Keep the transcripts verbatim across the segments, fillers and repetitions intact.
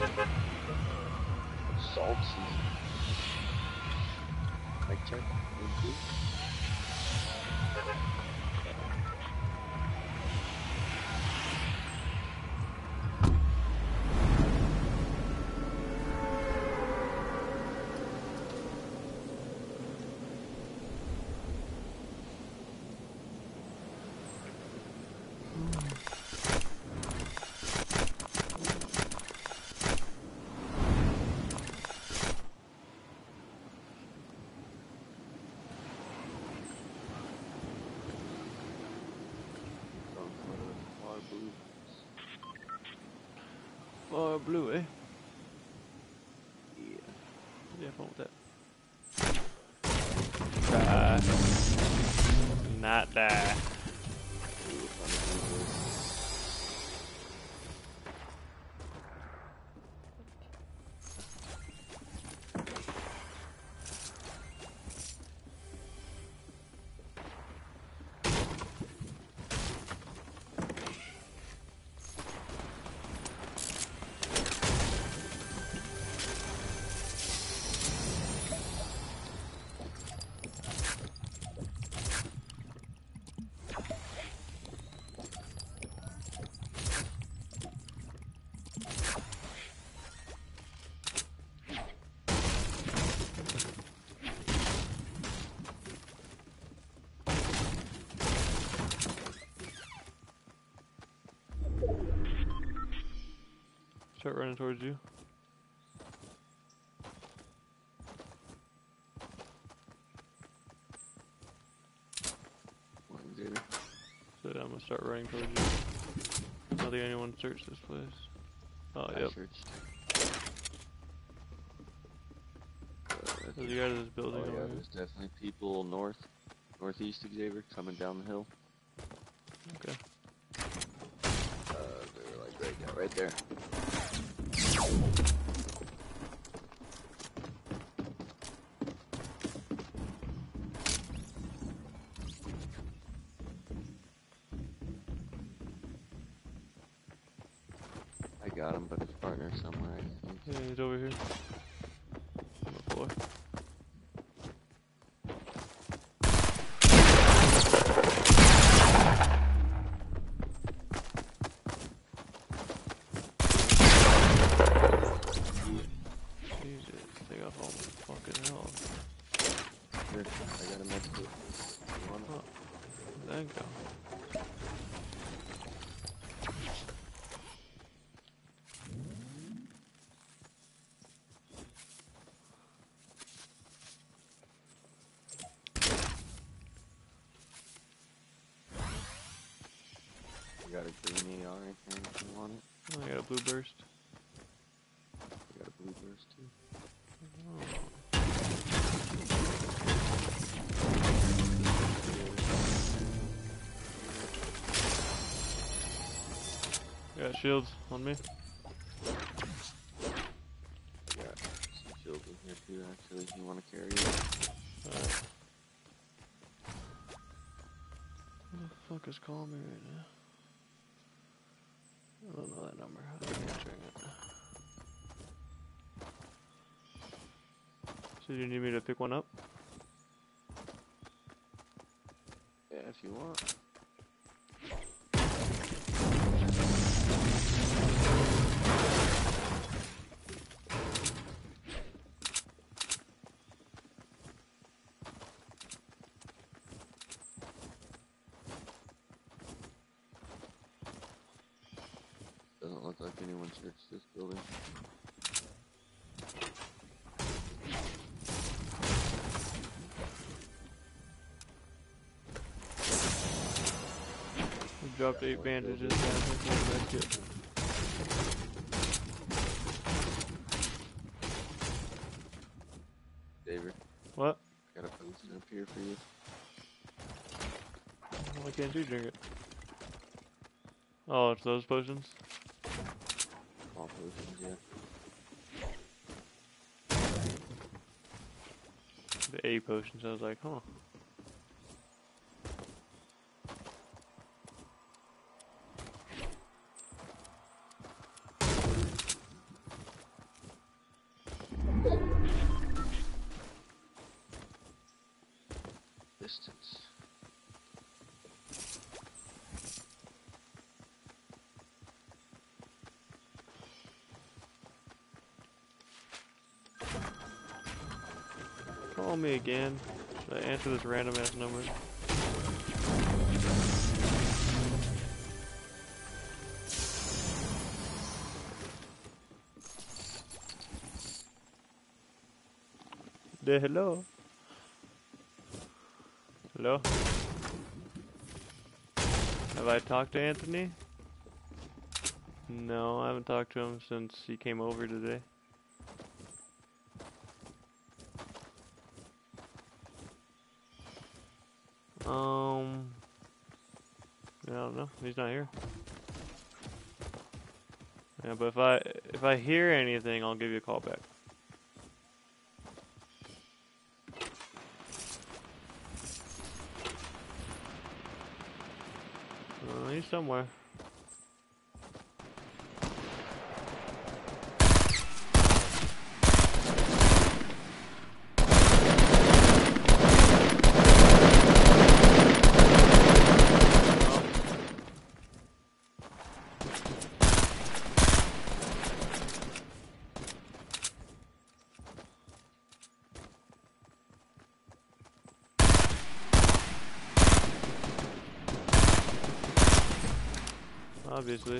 Salt season. Mic check. One, two. Oh, blue, eh? Yeah. Yeah, fun with that. Die. Not die. Start running towards you. So I'm gonna start running towards you. I don't think anyone searched this place. Oh, I yep. searched. Uh, There's a guy to this building oh over yeah, here. there's definitely people north, northeast Xavier coming down the hill. Okay. Uh, they're like right down, right there. I got him, but his partner somewhere, I think. Yeah, he's over here. On the floor. Jesus, they got all the fucking hell. Here, I got a med kit. You want it? Oh, thank you. I got a green A R in here if you want it. I got a blue burst. I got a blue burst too. Oh. Got shields on me. I got some shields in here too, actually, if you want to carry it. Alright. Who the fuck is calling me right now? I don't know that number. I'm answering it. So you need me to pick one up? Yeah, if you want. Doesn't look like anyone searched this building. We dropped eight bandages down. That's it. David. What? Got a potion up here for you. Why can't you drink it? Oh, it's those potions? All potions, yeah. The A potions, I was like, huh. distance. Call me again. Should I answer this random ass number? De hello. Hello? Have I talked to Anthony? No, I haven't talked to him since he came over today. Um, I don't know. He's not here. Yeah, but if I if I hear anything, I'll give you a call back. Uh, he's somewhere. Obviously.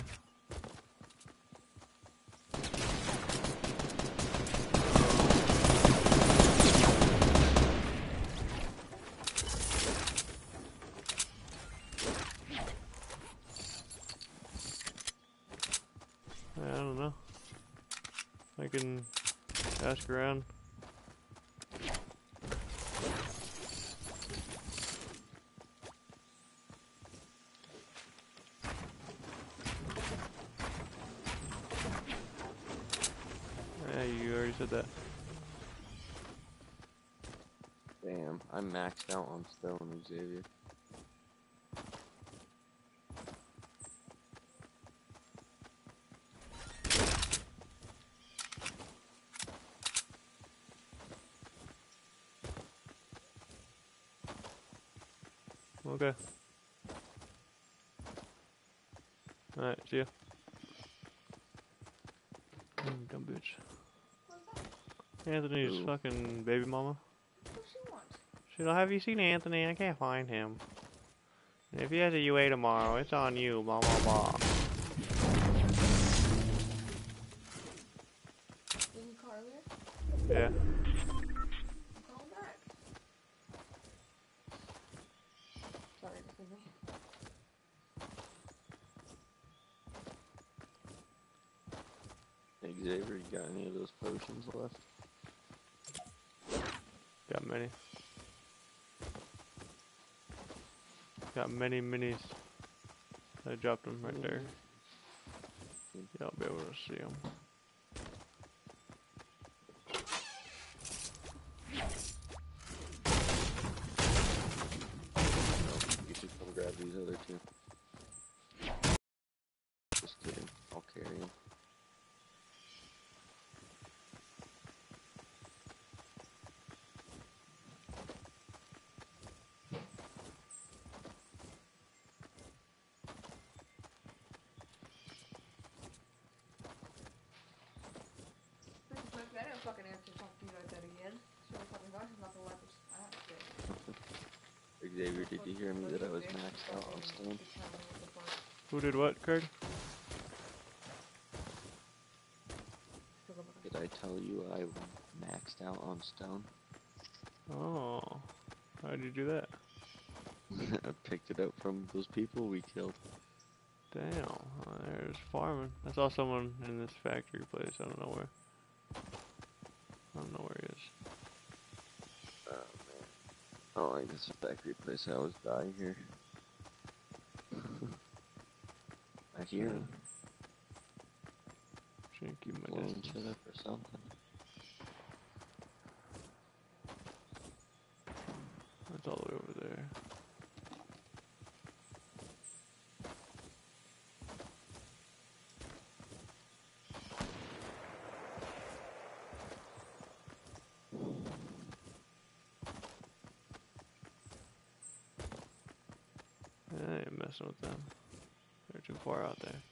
I don't know. I can ask around. Yeah, you already said that. Damn, I'm maxed out on stone, Xavier. Okay. Alright, see ya. Mm, dumb bitch. Anthony's Ooh. fucking baby mama. What she want? She'll have you seen Anthony? I can't find him. If he has a U A tomorrow, it's on you, blah blah blah. Did you call earlier? Yeah. Call him back. Sorry, excuse me. Hey, Xavier, you got any of those potions left? Got many. Got many minis. I dropped them right there. Y'all be able to see them. You should come grab these other two. Just kidding. I'll carry them. I didn't fucking answer talk to you like that again. She was fucking gosh, she's not gonna let us. I have to. Xavier, did you hear me that I was maxed out on stone? Who did what, Kurt? Did I tell you I maxed out on stone? Oh. How'd you do that? I picked it up from those people we killed. Damn. Oh, there's farming. I saw someone in this factory place. I don't know where. I don't know where he is. Oh man. Oh, I guess the factory place. I always die here. I hear him. Shouldn't keep my Blowing distance. shit up or something. That's all the way over there. messing with them. They're too far out there.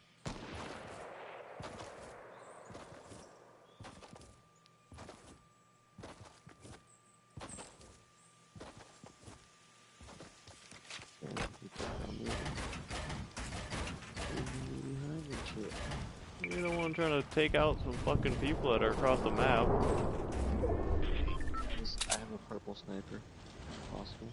You're the one trying to take out some fucking people that are across the map. I have a purple sniper. If possible.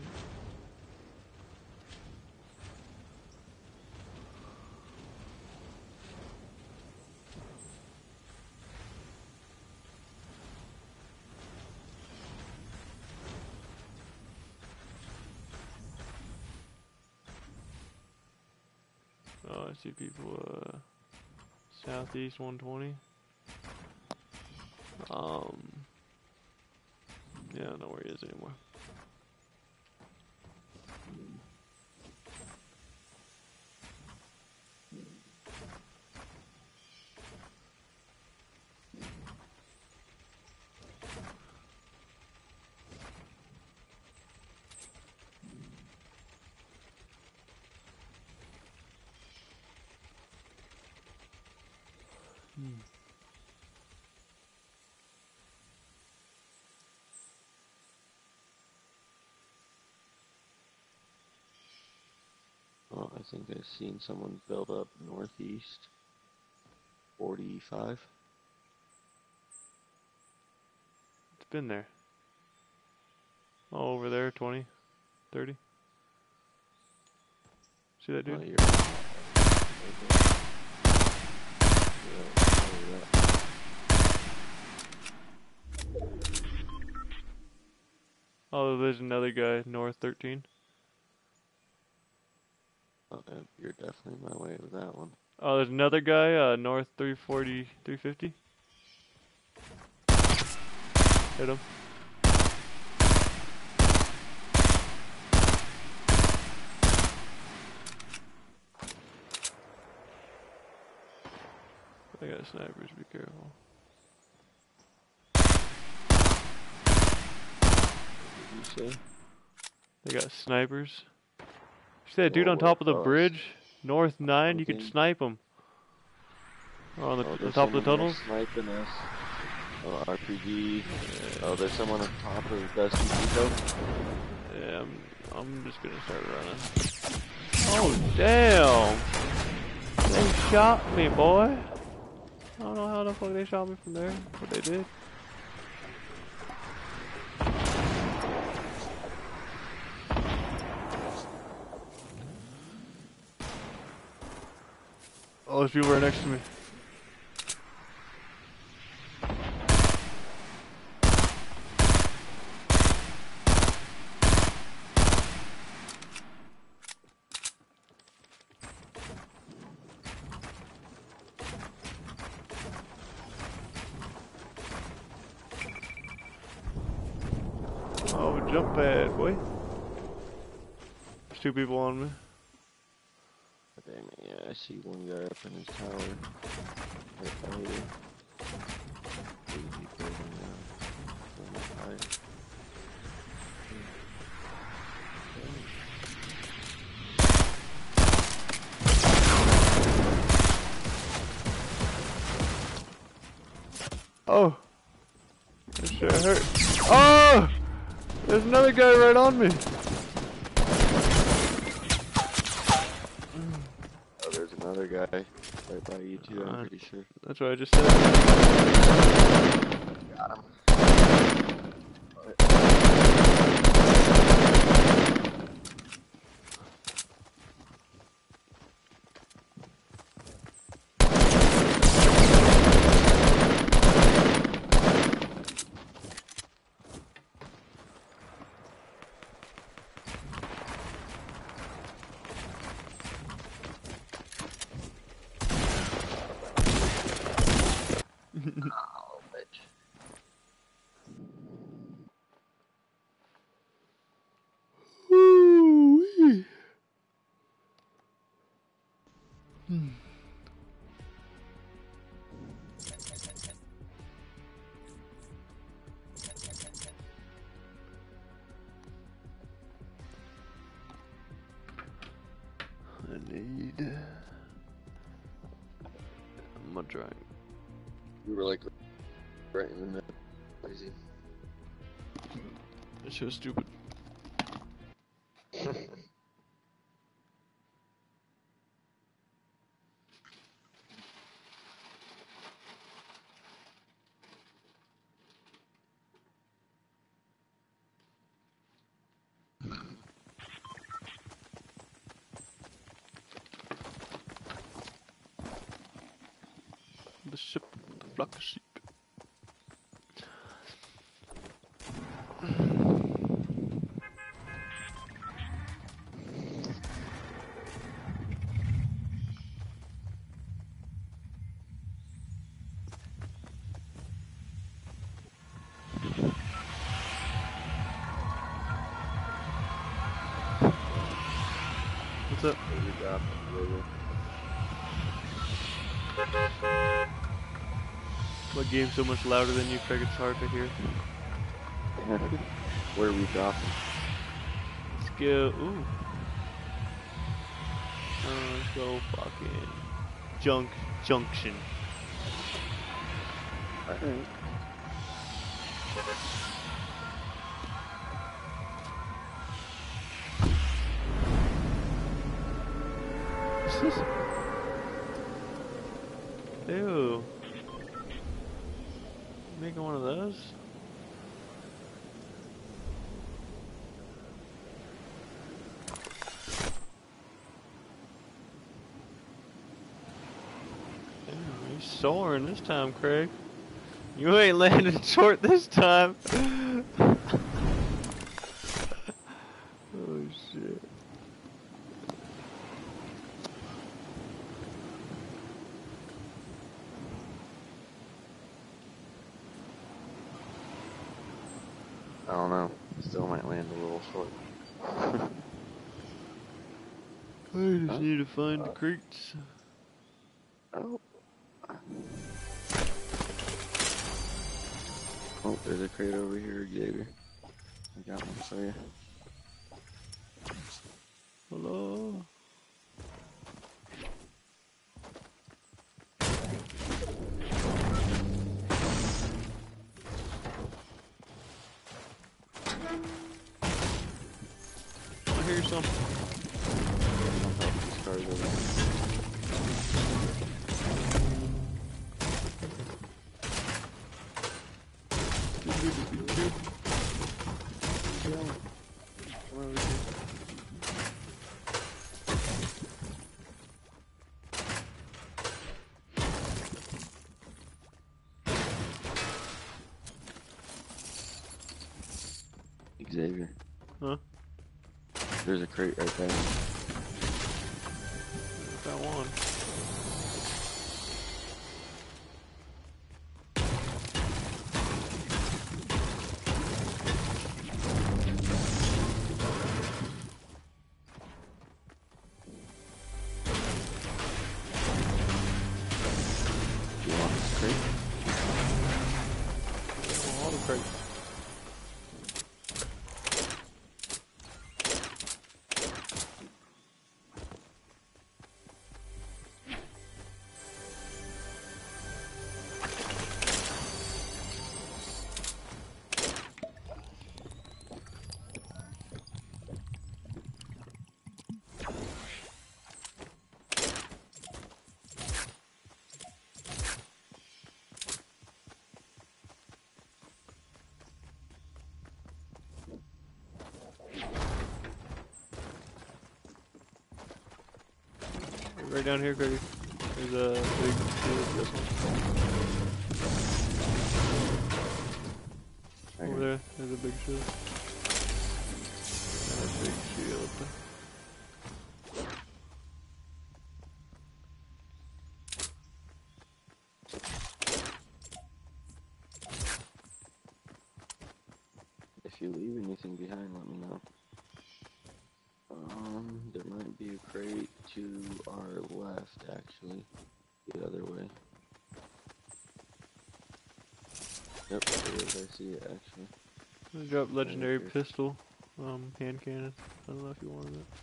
Oh, I see people, uh, southeast one twenty. Um, yeah, I don't know where he is anymore. Hmm. Oh, I think I've seen someone build up northeast. forty-five. It's been there. Oh, over there, twenty, thirty. See that dude? Oh, you're right. Oh, there's another guy, north thirteen. Okay, you're definitely my way with that one. Oh, there's another guy, uh, north three forty, three fifty. Hit him. I got snipers, be careful. What did you say? They got snipers. See that dude Oh, on top of the oh, bridge? North nine, you okay. can snipe him. Oh, on the, Oh, on there's top of the someone there tunnels? sniping us. Oh, R P G. Oh, there's someone on top of Dusty Pico. Yeah, I'm, I'm just gonna start running. Oh, damn! They shot me, boy! I don't know how the fuck they shot me from there, but they did. Oh, there's people right next to me. Oh, jump pad, boy. There's two people on me. Damn it, yeah, I see one guy up in his tower. Right by you. Three people in there. On the fire. Oh! That sure hurt. Oh! There's another guy right on me. Oh, there's another guy right by you too, I'm Uh, pretty sure. That's what I just said. Got him. Oh, bitch. Woo-wee. Hmm. I'm gonna try. We were like right in the middle. Crazy. It's so stupid. The ship, the flock of sheep. What's up? We dropped it, really. What game's so much louder than you, Craig? It's hard to hear. Where are we dropping? Let's go. Ooh. Uh, let's go fucking Junk Junction. Alright. Ew. Making one of those? Damn, you're soaring this time, Craig. You ain't landing short this time. Oh shit. I don't know. Still might land a little short. I just Huh? need to find the crates. Oh. Oh, there's a crate over here, Xavier. I got one for you. Hello? I hear something. These cars over here. Come over here. Xavier. Huh? There's a crate right there. Got one. Do you want this crate? All the crates. Right down here, Craig. There's a big shield. This one. Right Over here. there, there's a big shield. And a big shield. If you leave anything behind, let me know. Um, there might be a crate to our left, actually. The other way. Yep, there is. I see it, actually. I'm gonna drop legendary here. pistol, um, hand cannon. I don't know if you wanted it.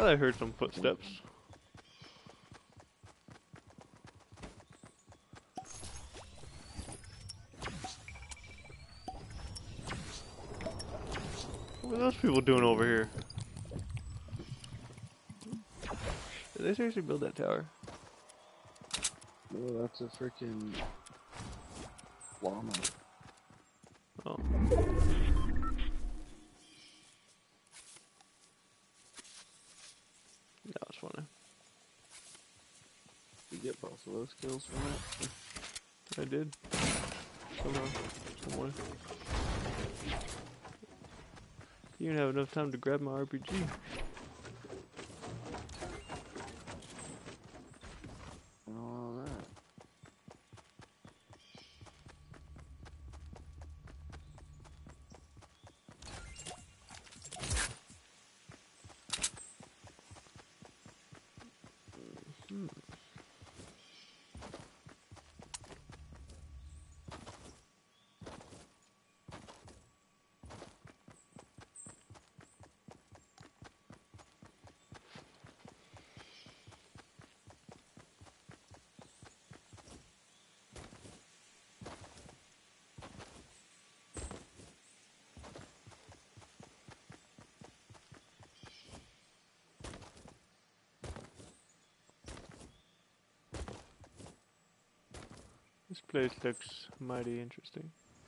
thought I heard some footsteps. What are those people doing over here? Did they seriously build that tower? Oh, that's a freaking llama. Oh. That was funny. You get both of those kills from it? I did. Somehow. Some way. You didn't have enough time to grab my R P G. And all that. Hmm. This place looks mighty interesting.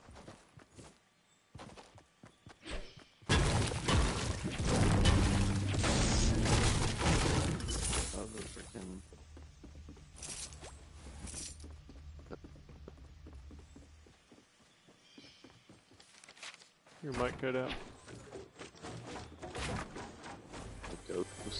Oh, the freaking. Your mic cut out. The ghost.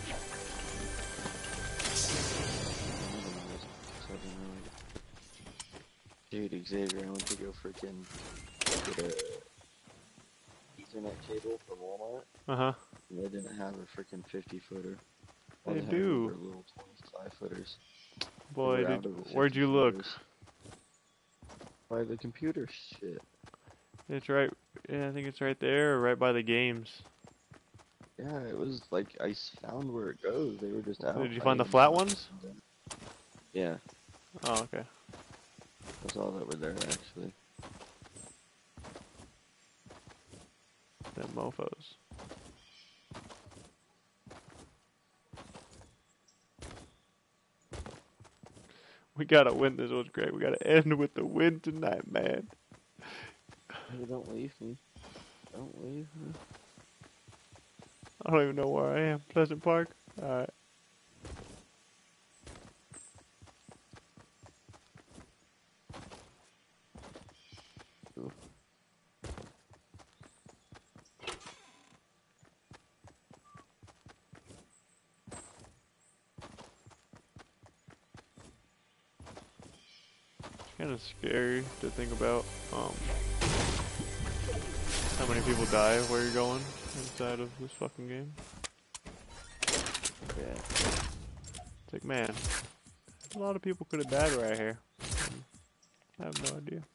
Dude, Xavier, I went to go freaking get a Ethernet cable from Walmart, Uh huh. and they didn't have a freaking fifty footer. They had do. their little twenty-five footers. Boy, They were did, out of the where'd you fifty look? footers. By the computer shit. It's right. Yeah, I think it's right there, or right by the games. Yeah, it was like I s- found where it goes. They were just out. Did you I find the didn't flat know. ones? Yeah, Oh, okay. that's all that were there actually. Them mofos. We gotta win. This was great. We gotta end with the win tonight, man. Hey, don't leave me. Don't leave me. I don't even know where I am. Pleasant Park? Alright. Cool. It's kind of scary to think about um, how many people die where you're going inside of this fucking game. Yeah. It's like, man, a lot of people could have died right here. And I have no idea.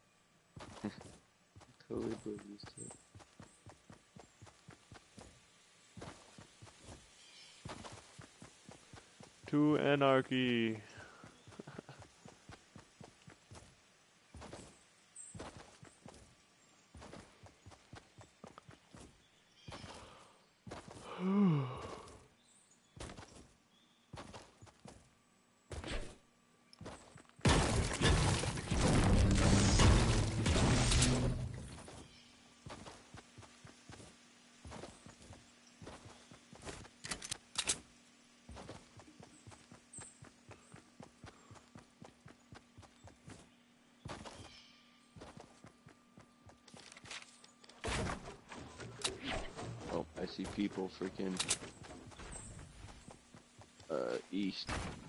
Totally oblivious to it. To anarchy. Oh, I see people freaking uh east.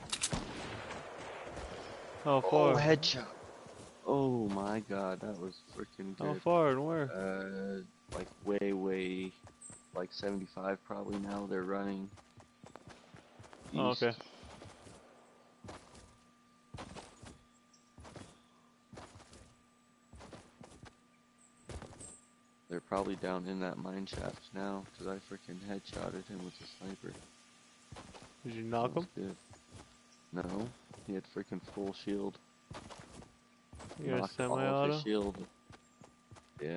How Oh, far? headshot. Oh my god, that was freaking How good. far and where? Uh, like way, way, like seventy-five probably now. They're running east. Oh, okay. They're probably down in that mine shaft now, because I freaking headshotted him with a sniper. Did you knock him? Good. No, he had freaking full shield. You got a Knocked all of semi-auto? his shield. Yeah.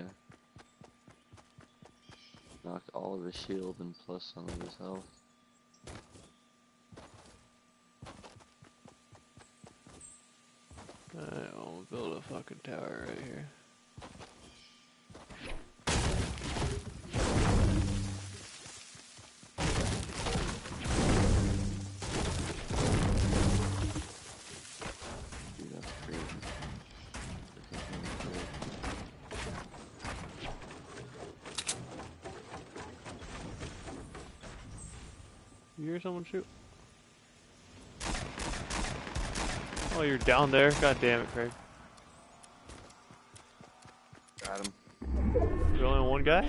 Knocked all of his shield and plus some of his health. Alright, I'll build a fucking tower right here. Dude, that's crazy. You hear someone shoot? Oh, you're down there? God damn it, Craig. Got him. There's only one guy?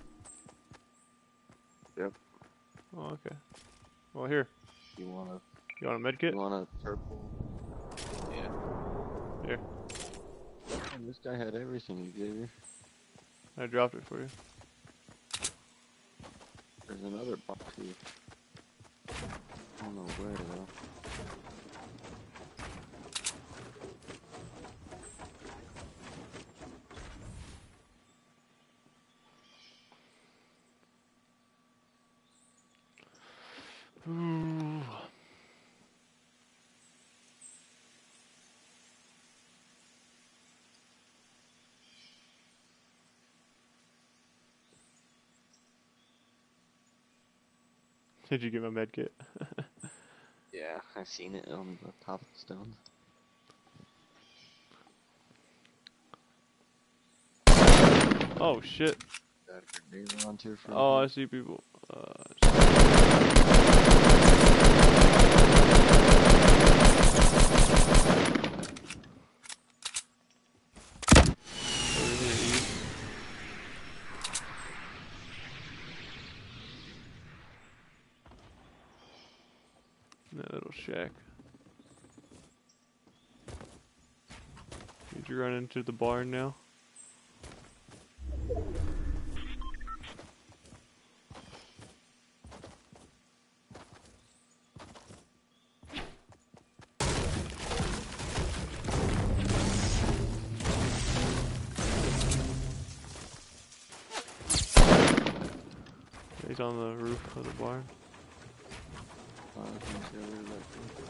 Yep. Oh, okay. Well, here. You wanna? You want a med kit? You want a purple? Yeah. Here. And this guy had everything, Xavier. I dropped it for you. There's another box here. I don't know where though. Ooh. Did you get my med kit? Yeah, I've seen it on the top of the stone. Oh shit. Got a grenade launcher for Oh, I him. see people. Uh, over here, east. That little shack. Did you run into the barn now? He's on the roof of the barn. Uh, he's the other left.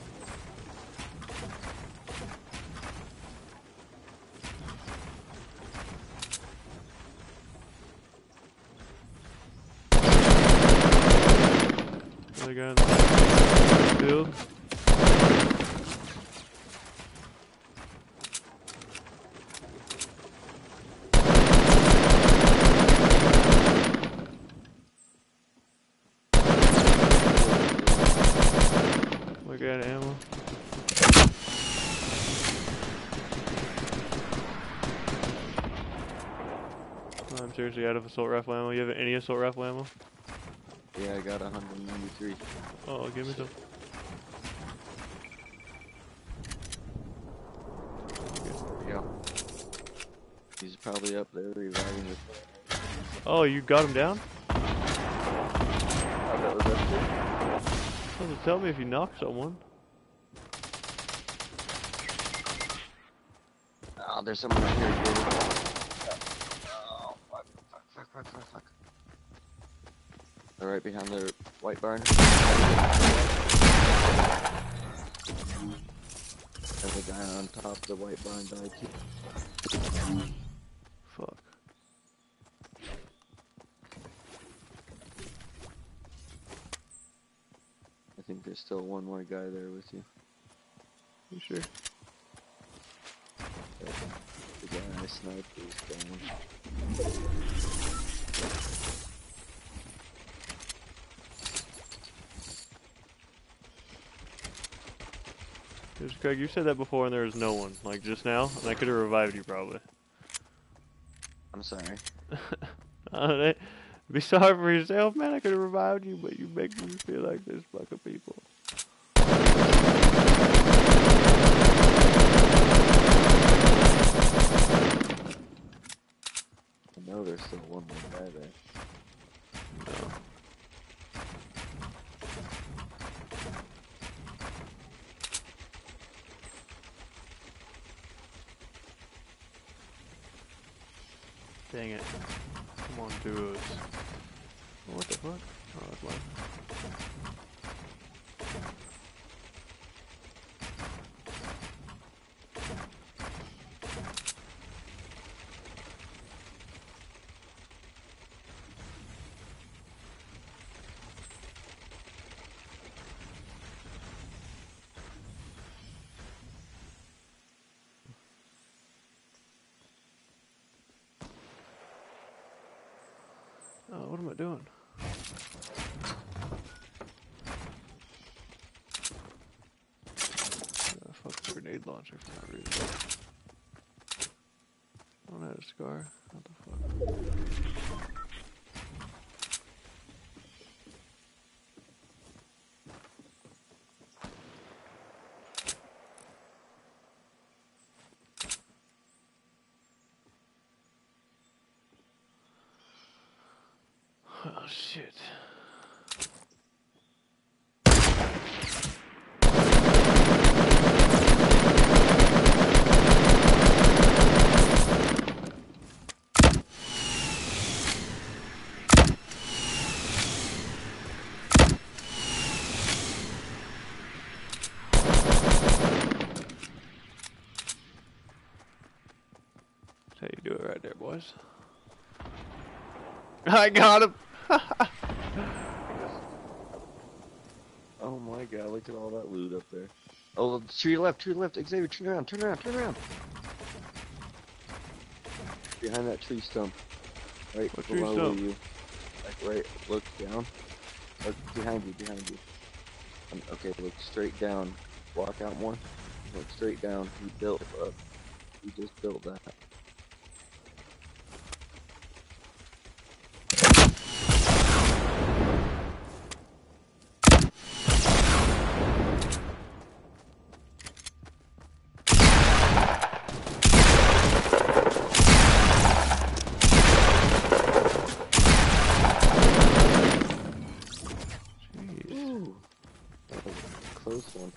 Another guy in the field. Look at ammo. I'm seriously out of assault rifle ammo. You have any assault rifle ammo? Yeah, I got one ninety-three. Oh, give me some. Yeah. He's probably up there reviving the. Oh, you got him down? Oh, that was up there. Doesn't tell me if you knocked someone. Oh, there's someone right here, dude. Oh, fuck, fuck, fuck, fuck, fuck, fuck. They're right behind the white barn. And the guy on top of the white barn died too. Fuck. I think there's still one more guy there with you. You sure? Yeah. The guy I sniped is down. Because Craig, you said that before and there was no one. Like just now, and I could have revived you probably. I'm sorry. Uh, they, be sorry for yourself, man. I could have revived you, but you make me feel like this fucking people. I know there's Dang it. Come on, duos. Oh, what the fuck? Oh, that's mine. Oh, what am I doing? Oh, fuck the grenade launcher for no reason. I don't have a scar. What the fuck? Oh shit. That's how you do it right there, boys. I got him! Oh my god, look at all that loot up there. Oh, to your left, to your left, Xavier, turn around, turn around, turn around. Behind that tree stump. Right What tree below stump? you. Like right, look down. Look behind you, behind you. Um, okay, look straight down. Walk out more. Look straight down. He built up. He just built that. Jeez. Ooh. That was a close one.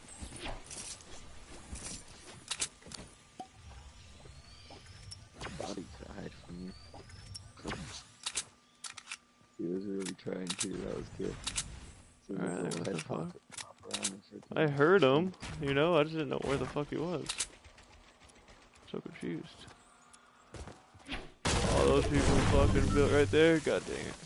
Body cried from you. He was really trying to. That was good. See his Alright, little what head the pop, fuck? pop around and freaking- I heard him, you know, I just didn't know where the fuck he was. So confused. All those people fucking built right there, god dang it.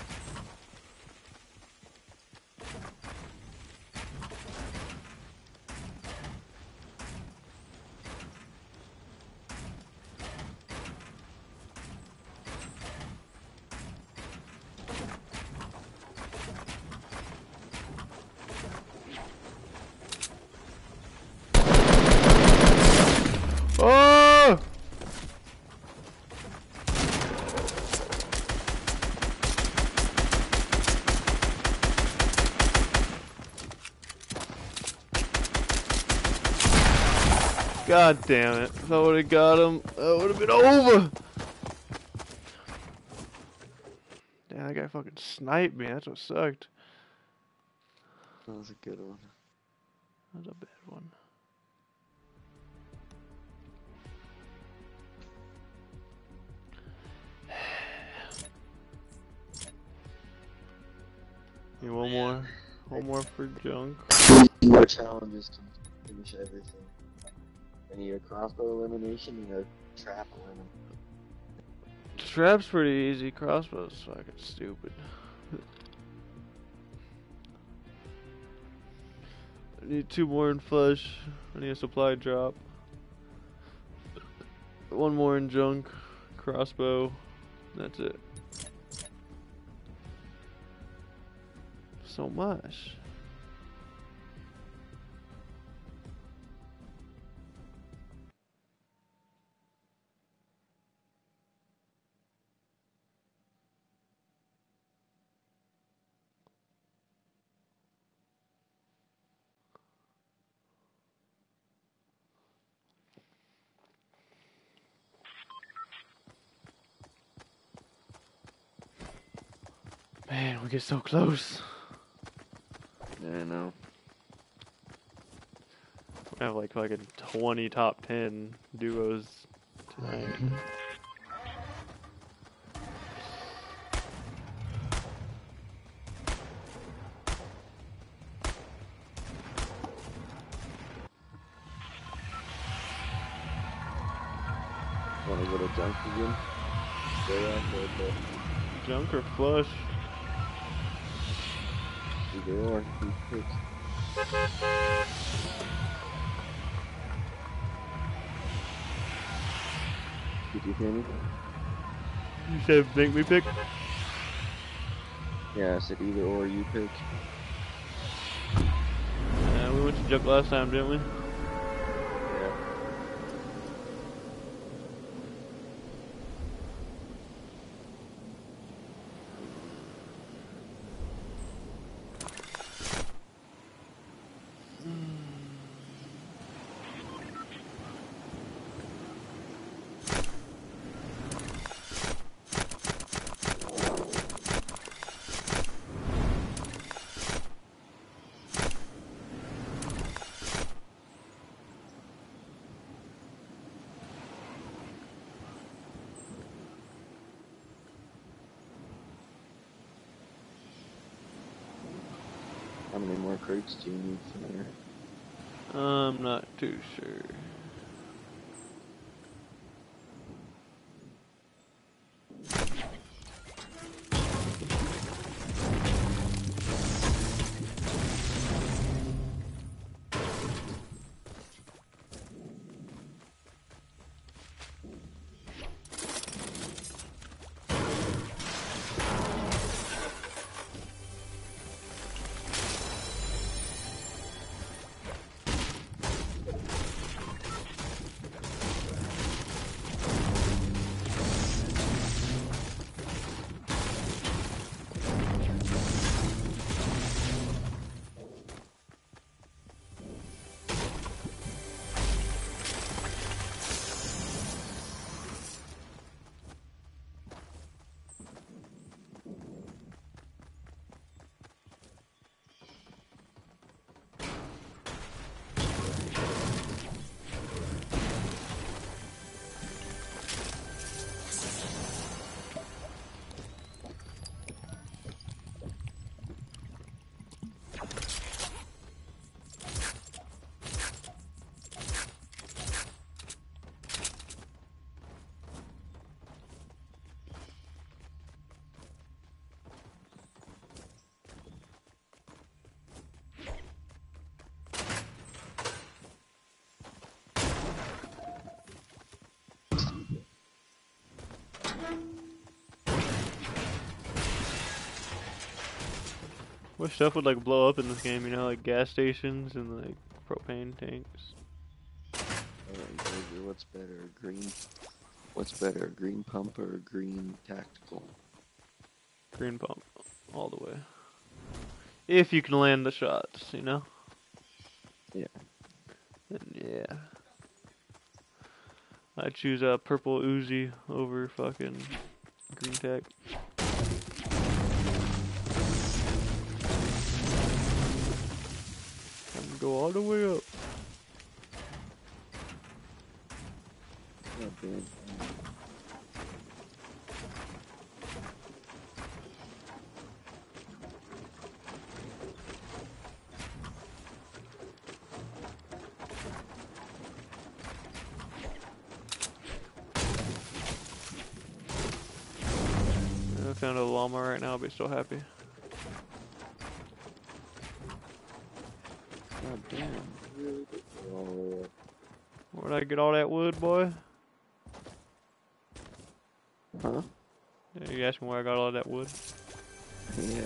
Oh! God damn it. If I would have got him, that would have been over. Damn, that guy fucking sniped me. That's what sucked. That was a good one. That was a bad one. You want more? One more for junk. More challenges to finish everything. I need a crossbow elimination and a trap elimination. Trap's pretty easy. Crossbow's fucking stupid. I need two more in flesh. I need a supply drop. One more in junk. Crossbow. That's it. So much. Man, we get so close. Yeah, I know. We have like fucking twenty top ten duos tonight. wanna go to junk again? Go out there, but Junk or flush? either or, you pick. Did you hear me? You said make me pick? Yeah, I said either or, you pick. Yeah, we went to junk last time, didn't we? Yeah. How many more crates do you need from there? I'm not too sure. What stuff would like blow up in this game, you know, like gas stations and like propane tanks? Alright, Gregor, what's better, green? What's better, green pump or green tactical? Green pump, all the way. If you can land the shots, you know? Yeah. Then yeah. I choose a uh, purple Uzi over fucking green tech. I'm go all the way up. God damn. I found a llama right now, I'll be so happy. God damn. Really? Oh, Where'd I get all that wood, boy? huh? Yeah, you asked me where I got all that wood? Yeah.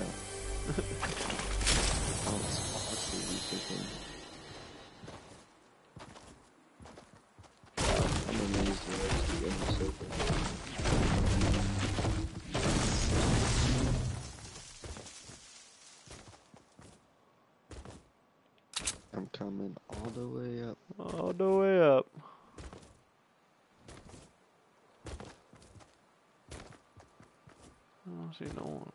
Oh, what's the thinking? I'm amazed at actually in the circle. I'm coming all the way up. All the way up. I don't see no one.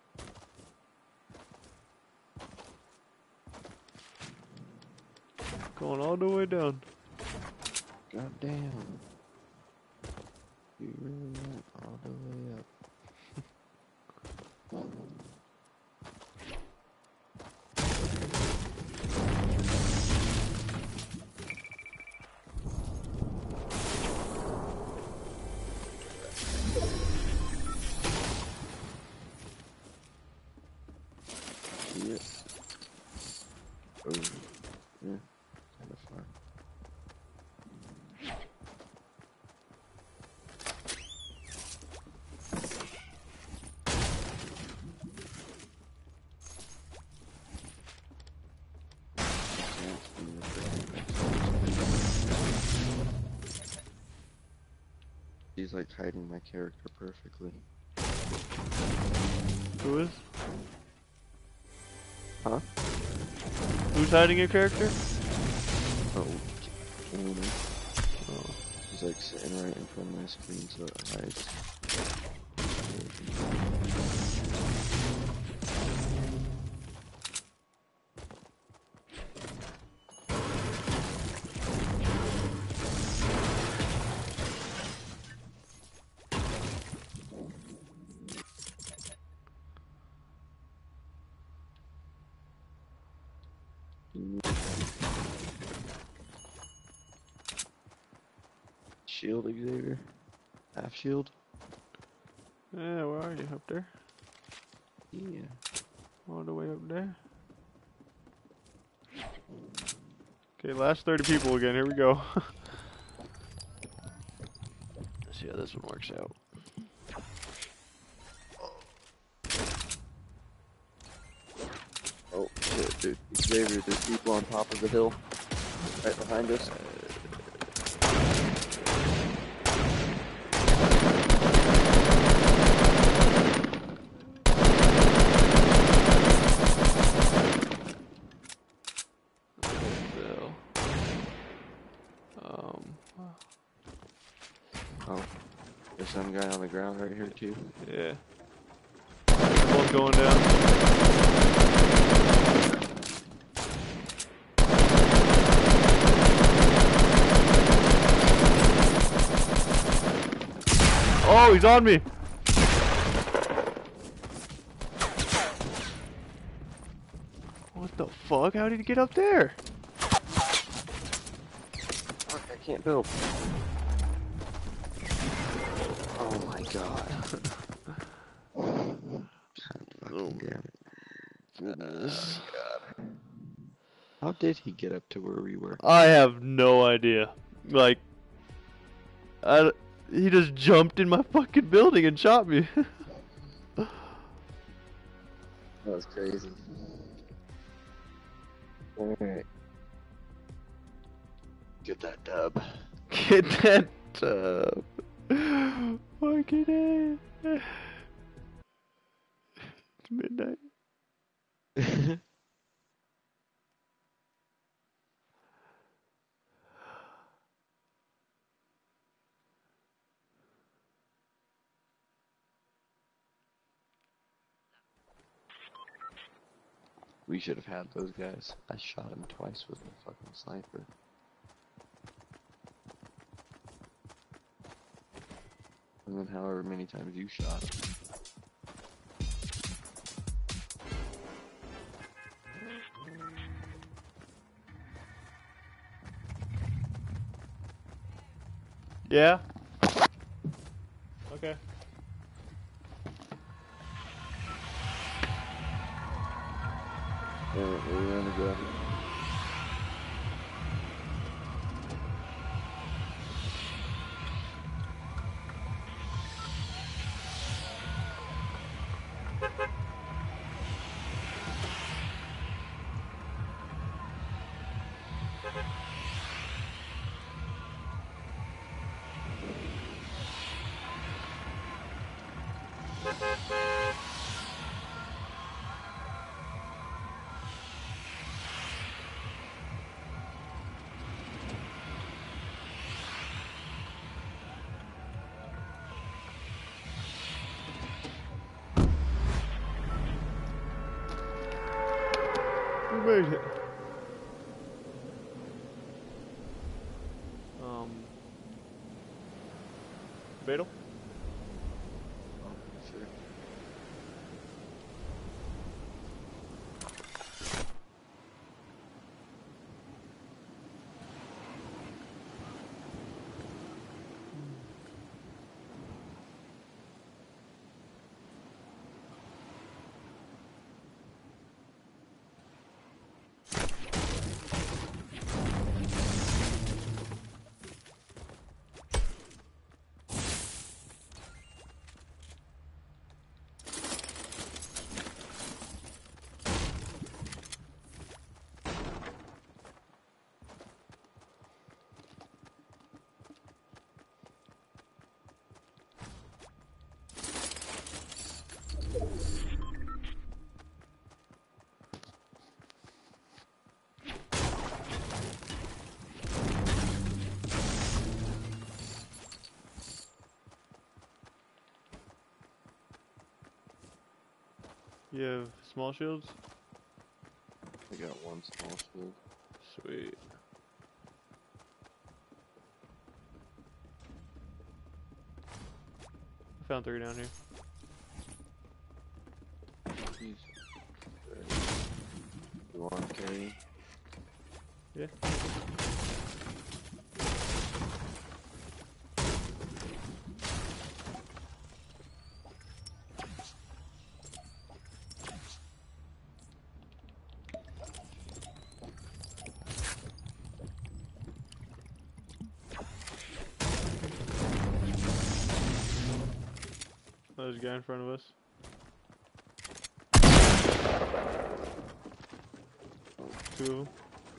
Going all the way down. God damn. You really went all the way up. He's like hiding my character perfectly. Who is? Huh? Who's hiding your character? Oh, Kenny. Oh. He's like sitting right in front of my screen so it hides. Shield, Xavier? Half shield? Yeah, where are you? Up there? Yeah. All the way up there. Okay, last thirty people again. Here we go. Let's see how this one works out. Oh shit, dude. Xavier, there's people on top of the hill. Right behind us. Um. Oh. There's some guy on the ground right here too. Yeah. They're both going down. Oh, he's on me! What the fuck? How did he get up there? Fuck, I can't build. Oh my god. Oh Damn it. goodness. God. How did he get up to where we were? I have no idea. Like, I, he just jumped in my fucking building and shot me. That was crazy. Alright. Get that dub. Get that tub. Fucking A. It's midnight. We should have had those guys. I shot him twice with my fucking sniper. And then however many times you shot him. Yeah? Okay. Alright, where we gonna go? We made it. Um. Beetle? Oh, sure. You have small shields? I got one small shield. Sweet. I found three down here. Jeez. You want to carry? Yeah. There's a guy in front of us. Two of them.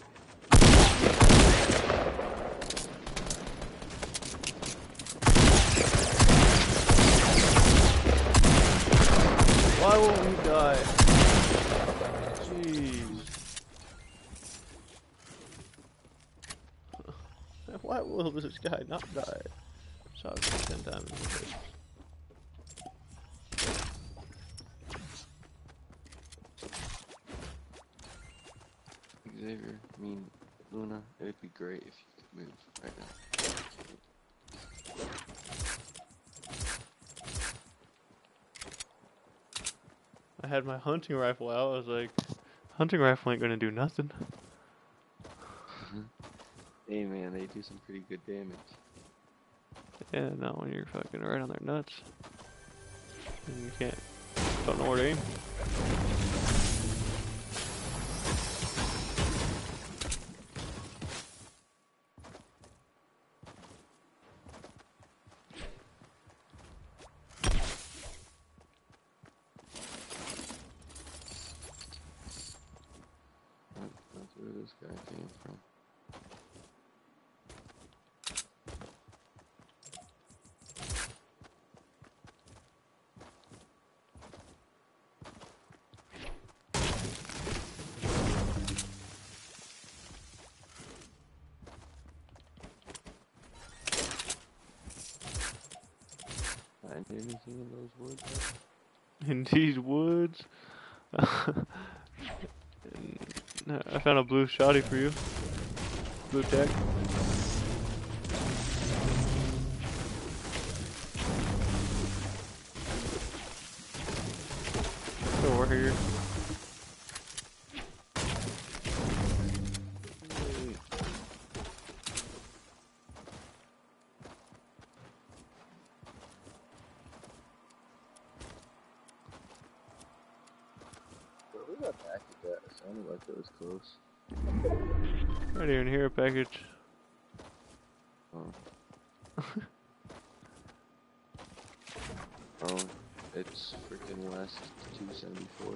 Why won't he die? Jeez. Why will this guy not die? Shot him ten times in the face. Xavier, I mean, Luna, it would be great if you could move right now. I had my hunting rifle out. I was like, hunting rifle ain't gonna do nothing. Hey man, they do some pretty good damage. Yeah, not when you're fucking right on their nuts. And you can't, don't know where to aim. That's where this guy came from. Find anything in those woods? In these woods. I found a blue shotty for you. Blue tech. So we're here. Where was that package at? It sounded like it was close. I didn't even hear a package. Oh. Oh, it's freaking west two seventy-four.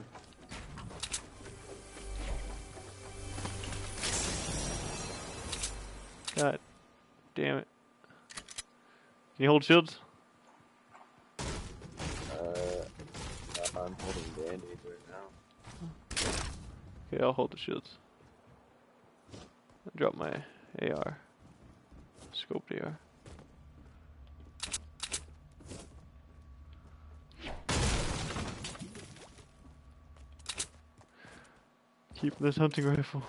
God damn it. Can you hold shields? Uh, I'm holding band-aid right now. Okay, I'll hold the shields. I dropped my A R. Scoped A R. Keeping this hunting rifle.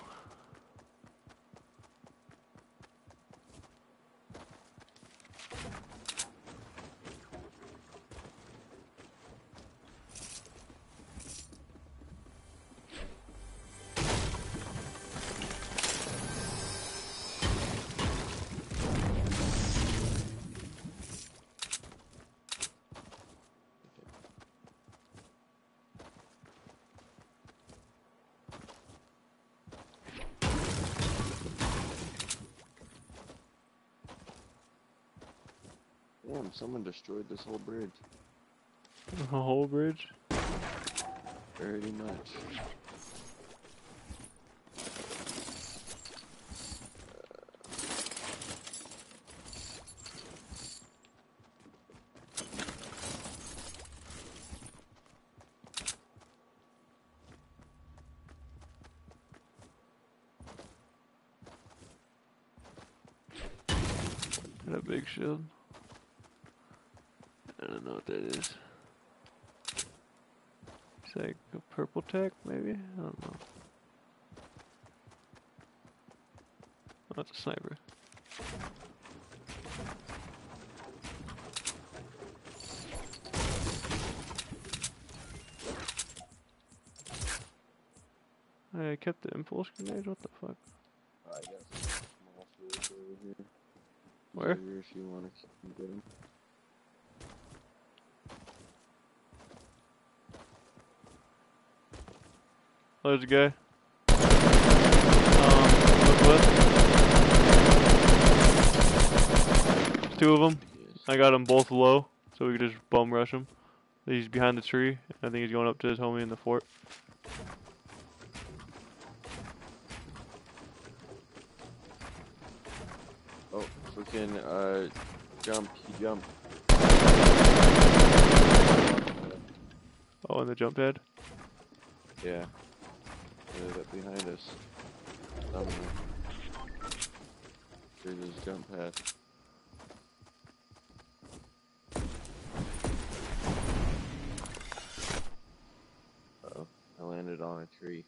Damn, someone destroyed this whole bridge. A whole bridge? Pretty much. Got a big shield. I don't know what that is. It's like a purple tech, maybe? I don't know. Oh, it's a sniper. I kept the impulse grenade, what the fuck? I got some small fluids over here. Where? Over here if you want to keep them. Oh, there's a guy. Um, northwest. There's two of them. I got them both low, so we could just bum rush him. He's behind the tree. I think he's going up to his homie in the fort. Oh, freaking, uh, jump, he jumped. Oh, in the jump pad? Yeah. They're up behind us. Somewhere. Through this jump pad. Uh oh, I landed on a tree.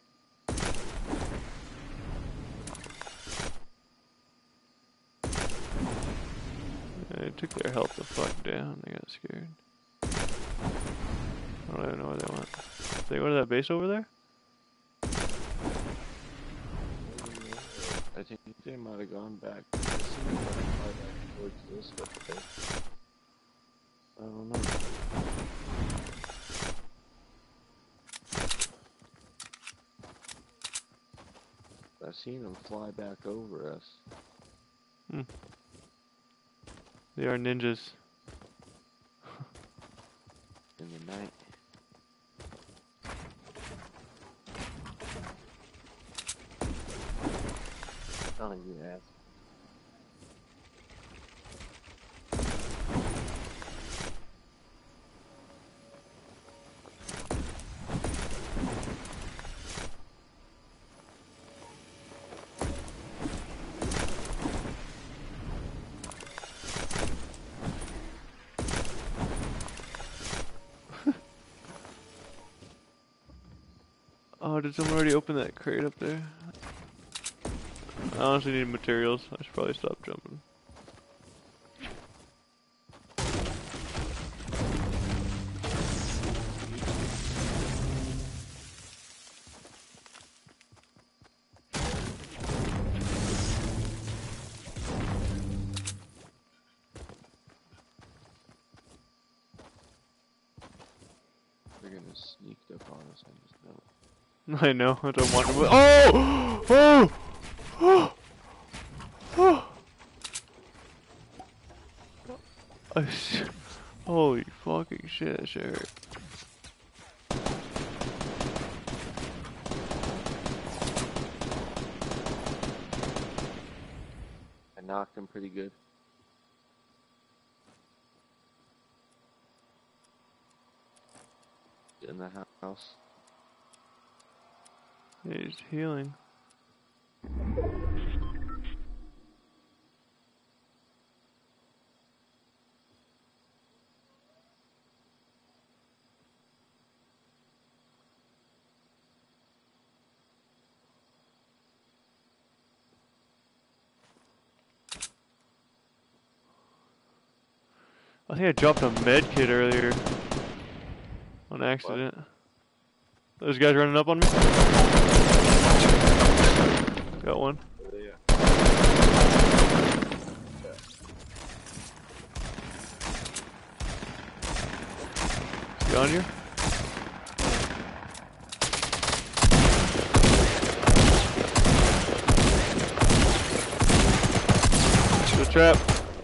They took their health the fuck down. They got scared. I don't even know where they went. Did they go to that base over there? I think they might have gone back. Towards this, but they, I don't know. I seen them fly back over us. Hmm. They are ninjas. In the night. Oh, you ass. Oh, did someone already open that crate up there? I honestly need materials. I should probably stop jumping. They're gonna sneak up on us, I just know. I know. I don't want to. Oh! Oh! Oh! Oh! I sh Holy fucking shit, that shit hurt. I knocked him pretty good. In the house. Yeah, he's healing. I think I dropped a med kit earlier. On accident. What? Those guys running up on me? Got one. Yeah. Is he on you? Good trap.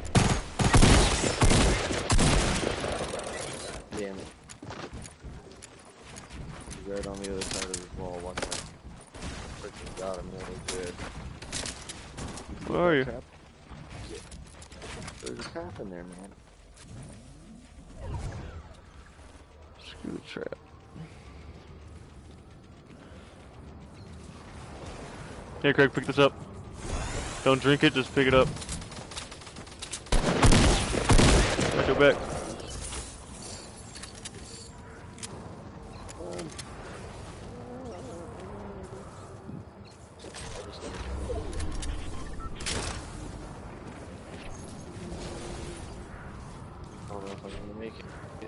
Damn it. He's right on the other side of this wall. Watch out. Freaking got him really good. Where are you? Trap? Yeah. There's a trap in there, man. Screw the trap. Here, Craig, pick this up. Don't drink it, just pick it up. Back, go back. Um, if I'm gonna make it.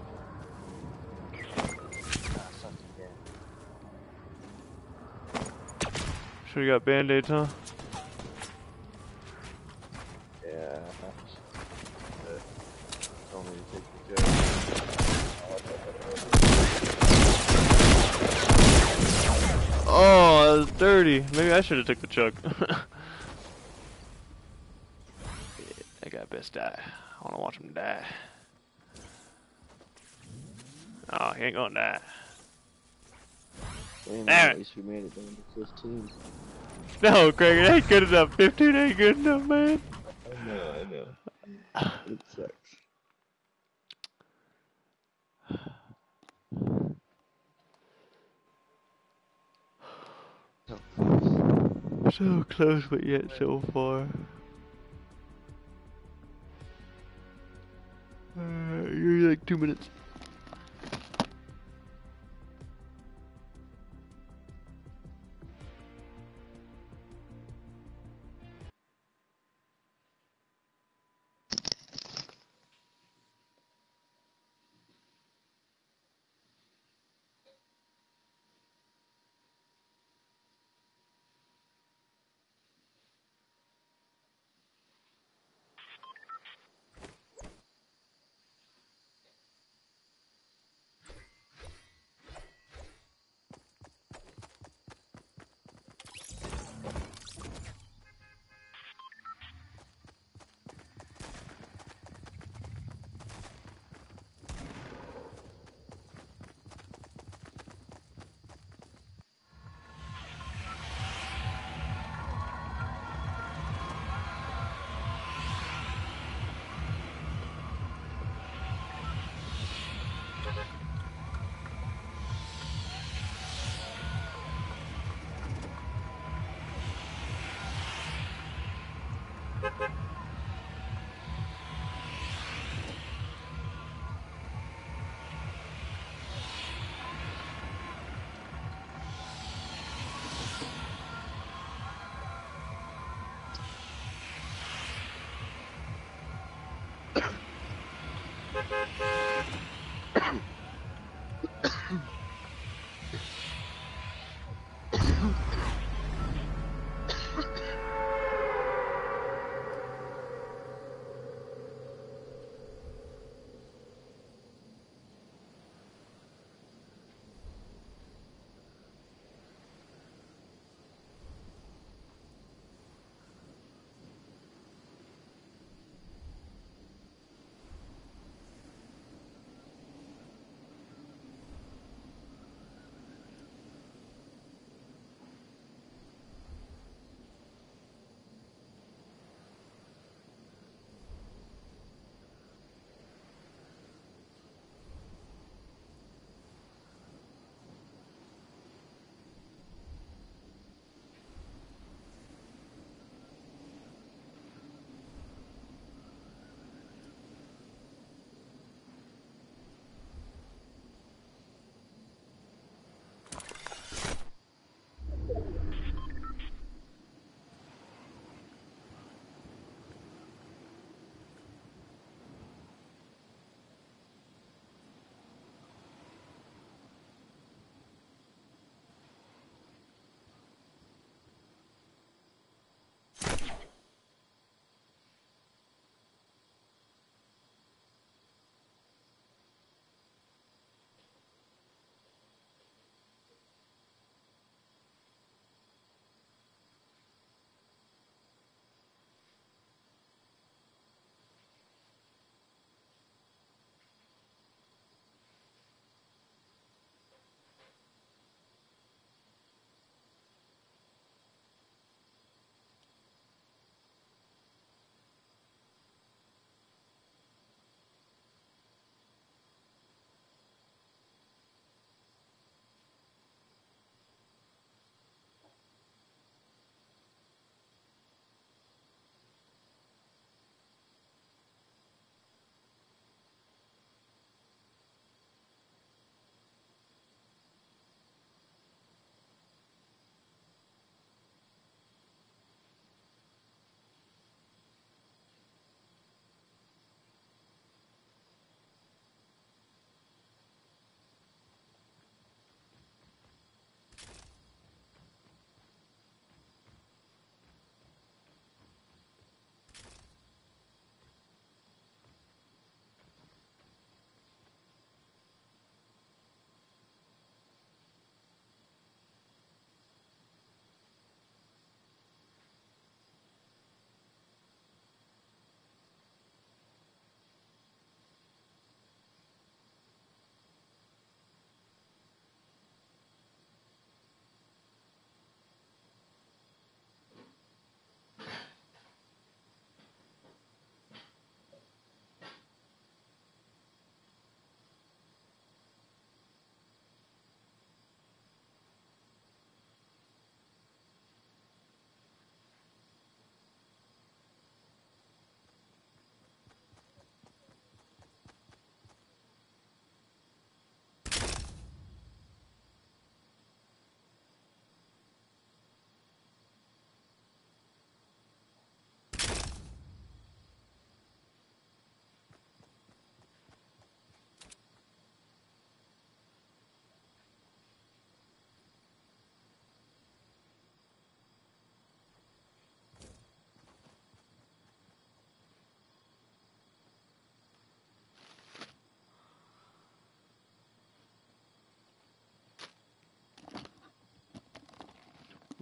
Ah, suck again. Sure you got band-aids, huh? Yeah. Uh, told me to take the joke. Oh, that was dirty. Maybe I should have took the chug. Yeah, that guy best die. I wanna watch him die. Oh, he ain't gonna die. Damn, Damn at it. least we made it down to fifteen. No, Craig, it ain't good enough. fifteen ain't good enough, man. I know, I know. It sucks. So close. So close, but yet so far. Uh, you're like two minutes.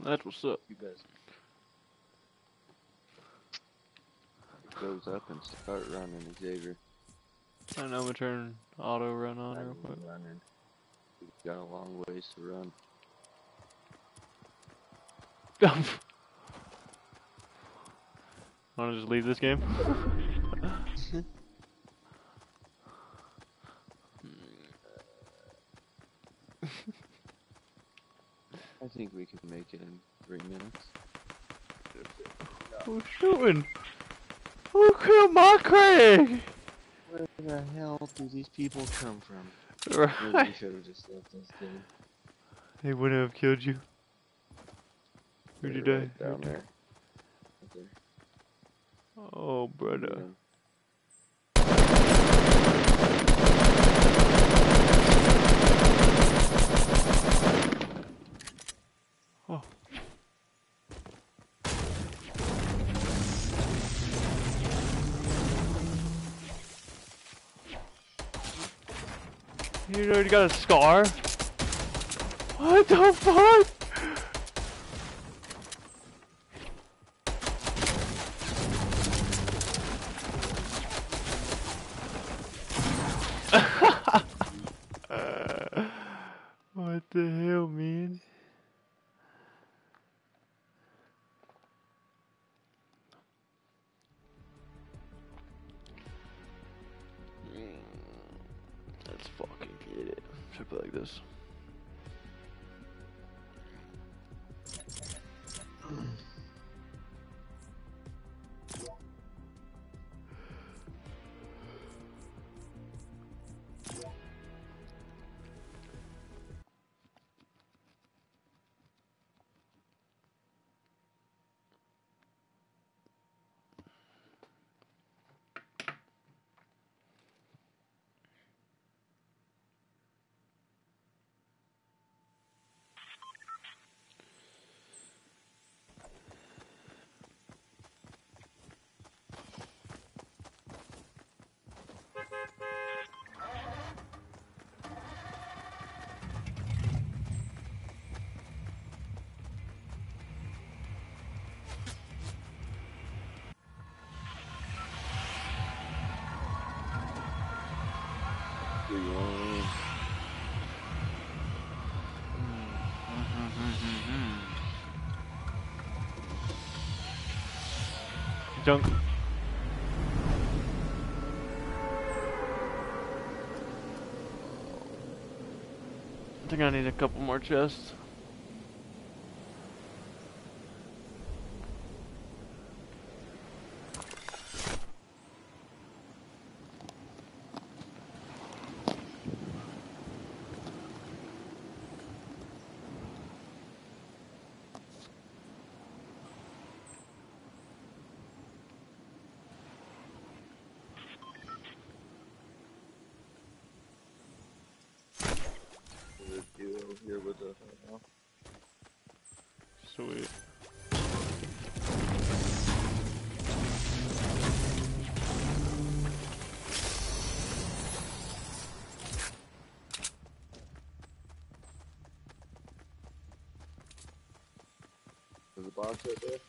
That's what's up. You guys. It goes up and start running, Xavier. I know I'm gonna turn auto run on real quick. Running. We got a long ways to run. Wanna just leave this game? I think we can make it in three minutes. Who's shooting? Who killed my Craig? Where the hell do these people come from? Maybe Right. we should have just left this game. They wouldn't have killed you. Who'd you They're die? right down Who'd you- there. Right there. Oh, brother. Yeah. Oh. You already got a scar? What the fuck? What the hell, man? Let's fucking get it. Should I play like this? Do you want Junk. I think I need a couple more chests. this duo here with us right now? Sweet. There's a box right there.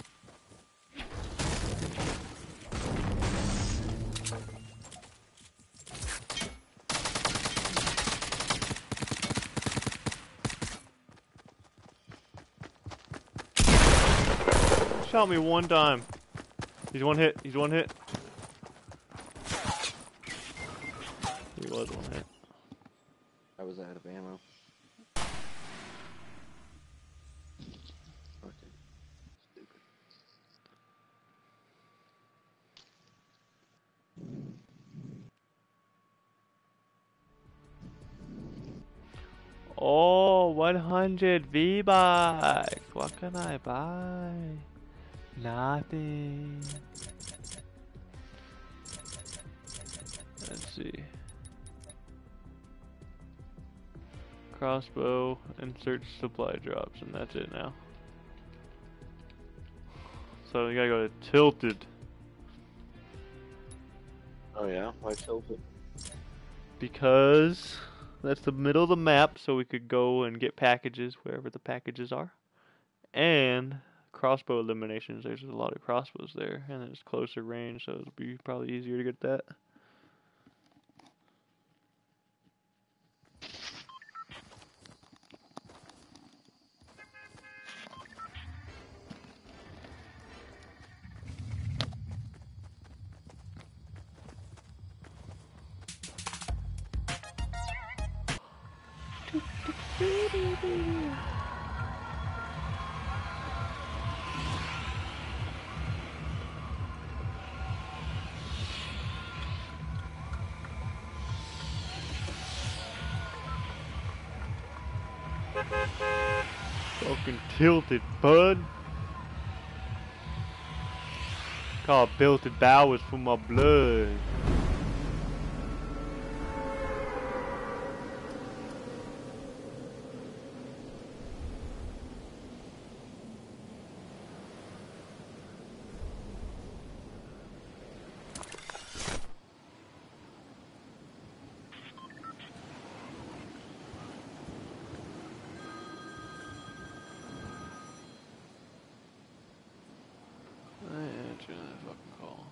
Shot me one time. He's one hit. He's one hit. He was one hit. I was out of ammo. Okay. Stupid. Oh, one hundred V-Bucks. What can I buy? Nothing. Let's see. Crossbow and search supply drops, and that's it now. So you gotta go to Tilted. Oh yeah? Why tilted? Because that's the middle of the map, so we could go and get packages wherever the packages are. and crossbow eliminations. There's a lot of crossbows there, and it's closer range, so it'll be probably easier to get that. Fucking tilted, bud. Called Belted Bowers for my blood. I ain't answering that fucking call.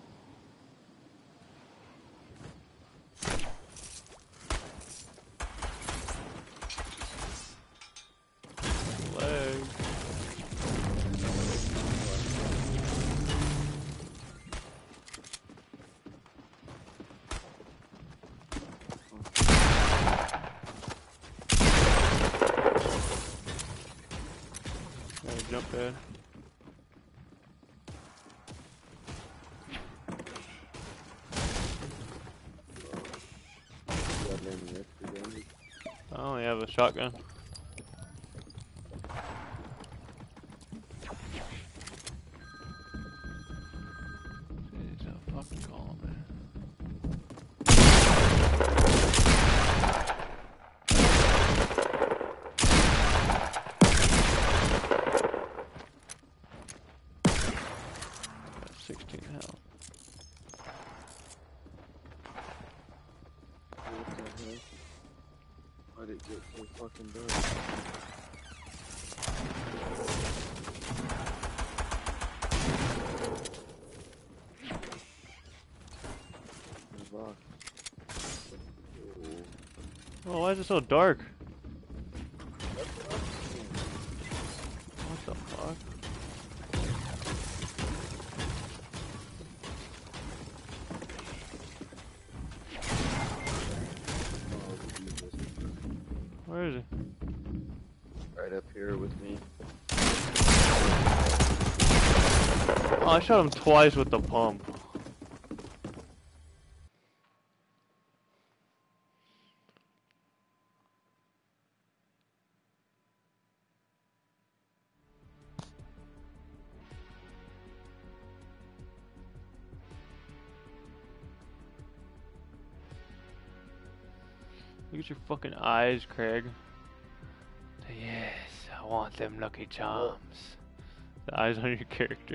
Leg. Hey, jump pad. I only have a shotgun. Jeez, I'm fucking calling, man. Got sixteen health. What the hell? Why did it get so fucking dark? Rock. Oh, why is it so dark? What the fuck? Where is it? Right up here with me. Oh, I shot him twice with the pump. Look at your fucking eyes, Craig. Yes, I want them Lucky Charms. The eyes on your character.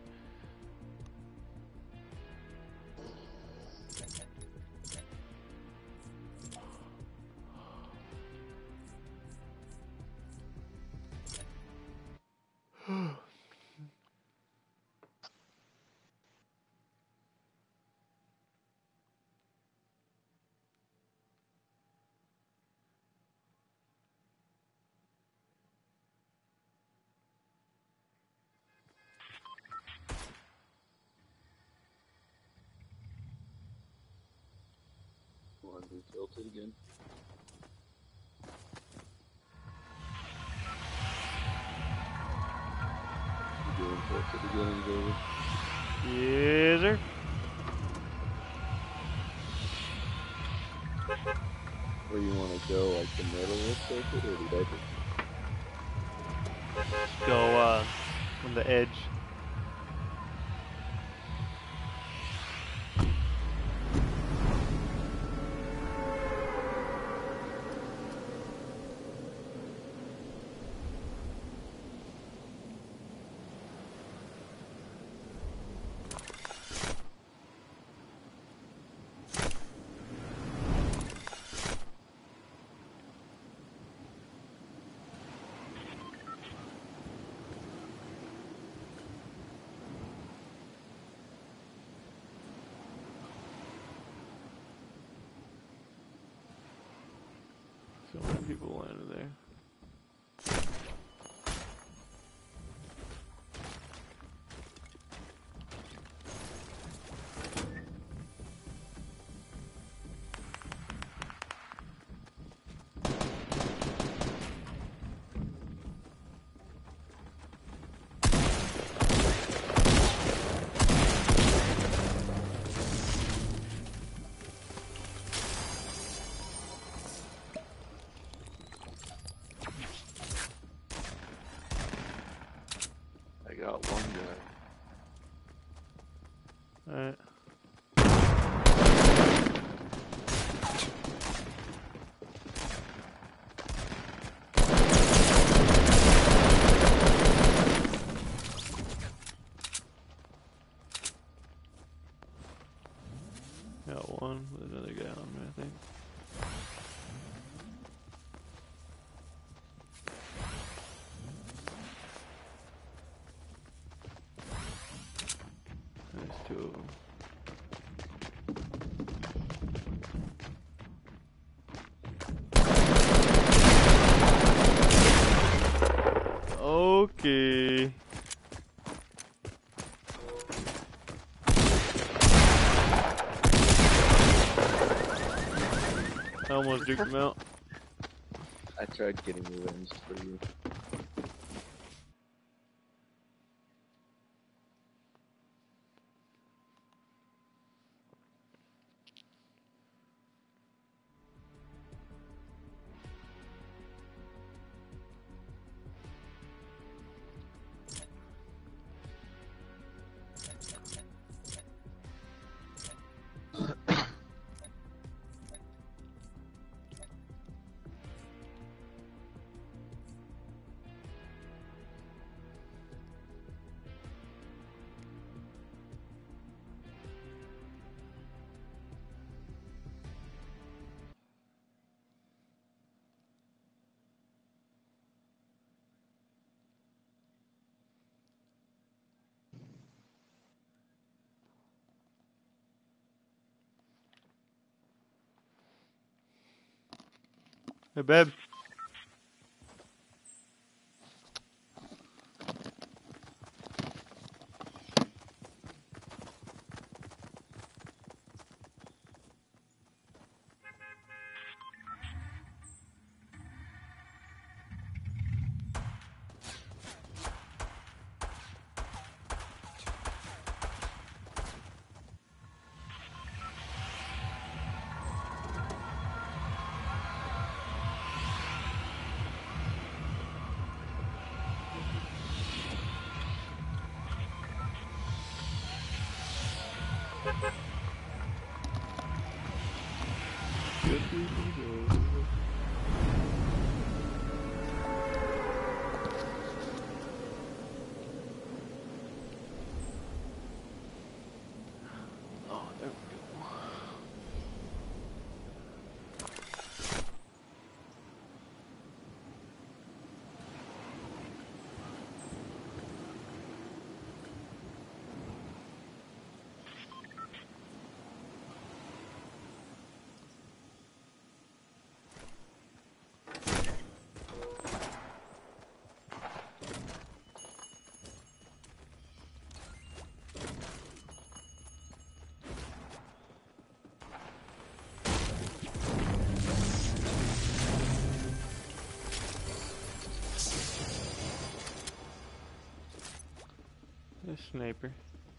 Want to be tilted again? You doing tilted again, David? Yes, sir. Where you want to go, like the middle of tilted or the edges? Go uh, on the edge. people landed there. I got one guy. Alright. Got one with another guy on me, I think. There's two of them. Okay. I almost duked him out. I tried getting revenge for you. Hey, babe. Good people. Oh, there we go. A sniper.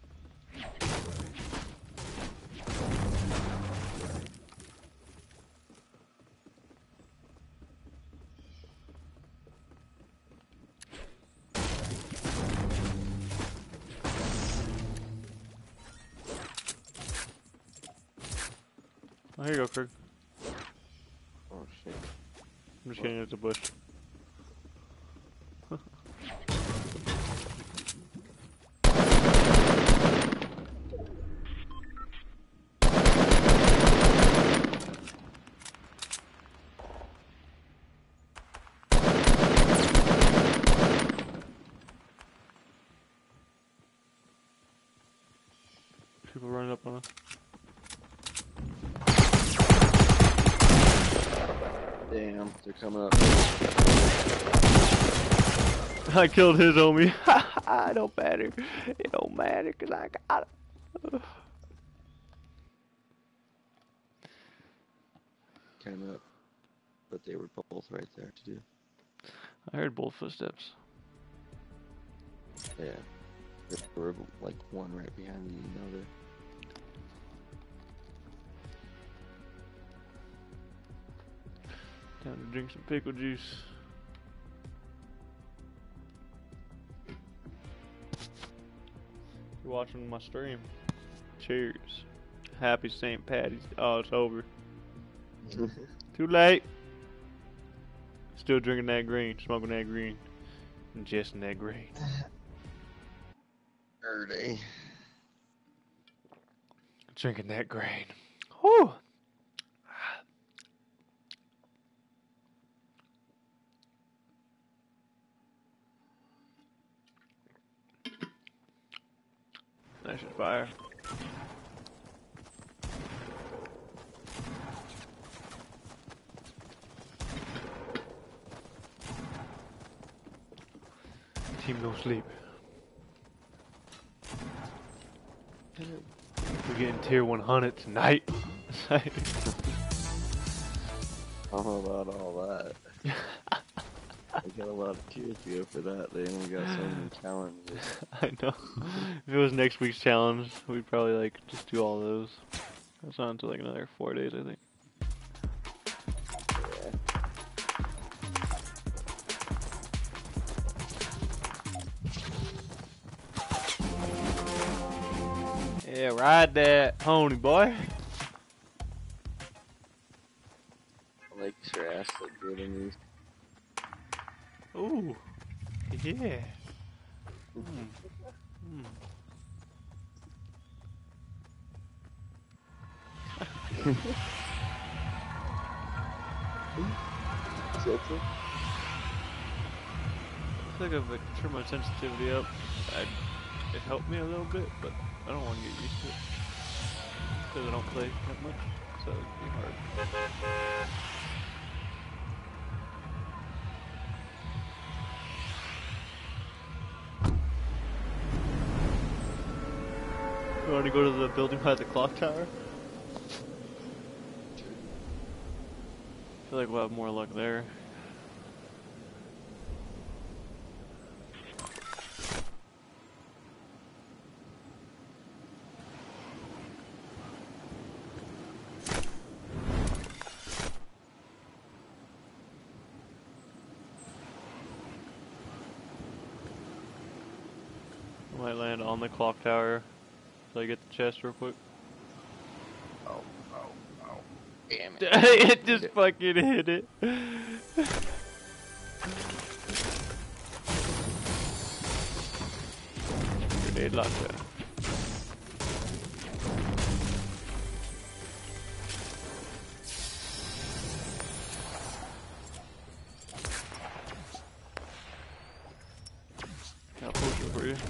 Oh, here you go, Kirk. Oh shit. I'm just getting into the bush. People running up on us. Damn, they're coming up. I killed his homie. It don't matter. It don't matter because I got it. Came up. But they were both right there to do. I heard both footsteps. Yeah. There were like one right behind the other. Time to drink some pickle juice. You're watching my stream. Cheers. Happy Saint Patty's. Oh, it's over. Too late. Still drinking that green, smoking that green, ingesting that green. Early. Drinking that green. Whew. That shit's fire. Team no sleep. We're getting tier one hundred tonight. I don't know about all that. I got a lot of tears to go for that. They only got so many challenges. I know. If it was next week's challenge, we'd probably like just do all those. That's on until like another four days, I think. Yeah, ride that pony, boy. Makes your ass look good in these. Ooh, yeah. Mm. Mm. That's it. I feel like I've like, turned my sensitivity up. I, it helped me a little bit, but I don't want to get used to it. Because I don't play that much, so it'd be hard. You want to go to the building by the clock tower? I feel like we'll have more luck there. I might land on the clock tower so I get the chest real quick. Oh, oh, oh. Damn it. It just fucking hit it. Grenade launcher. Got a potion for you.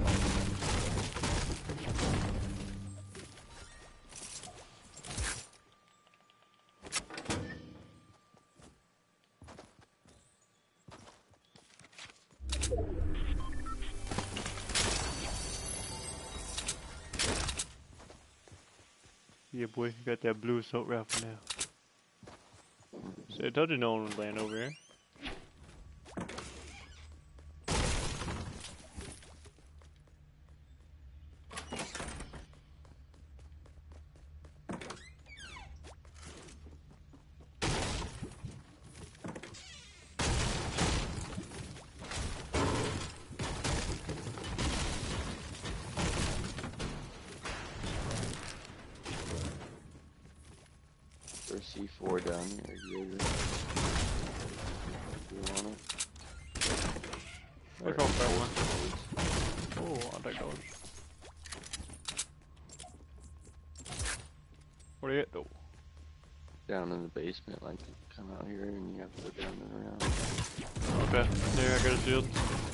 Yeah, boy, you got that blue assault rifle now. See, I told you no one would land over here. C four down here, Jaeger. Do you want it? I don't buy one. Oh, I'll take those. Where are you at though? Down in the basement, like come out here and you have to go down and around. Okay, there I got a shield.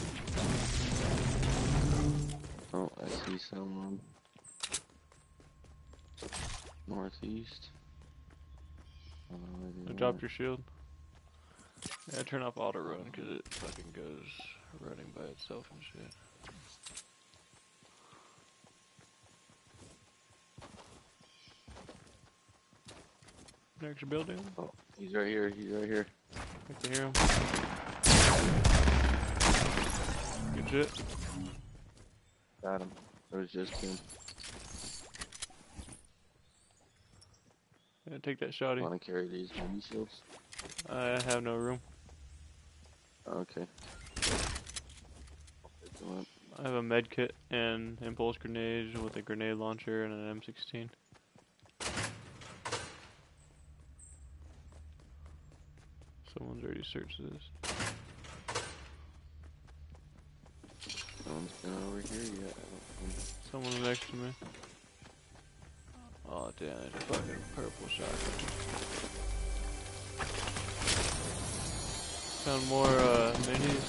Oh, I see someone. Northeast. I dropped your shield. Yeah, turn off auto run because it fucking goes running by itself and shit. Next building. Oh, he's right here. He's right here. I can hear him. Good shit. Got him. It was just him. Yeah, take that shotty. Want to carry these mini shields? I have no room. Okay. I'll pick them up. I have a med kit and impulse grenades with a grenade launcher and an M sixteen. Someone's already searched this. No one's been over here yet. I don't think. Someone next to me. Oh damn, there's a fucking purple shotgun. Found more uh, minis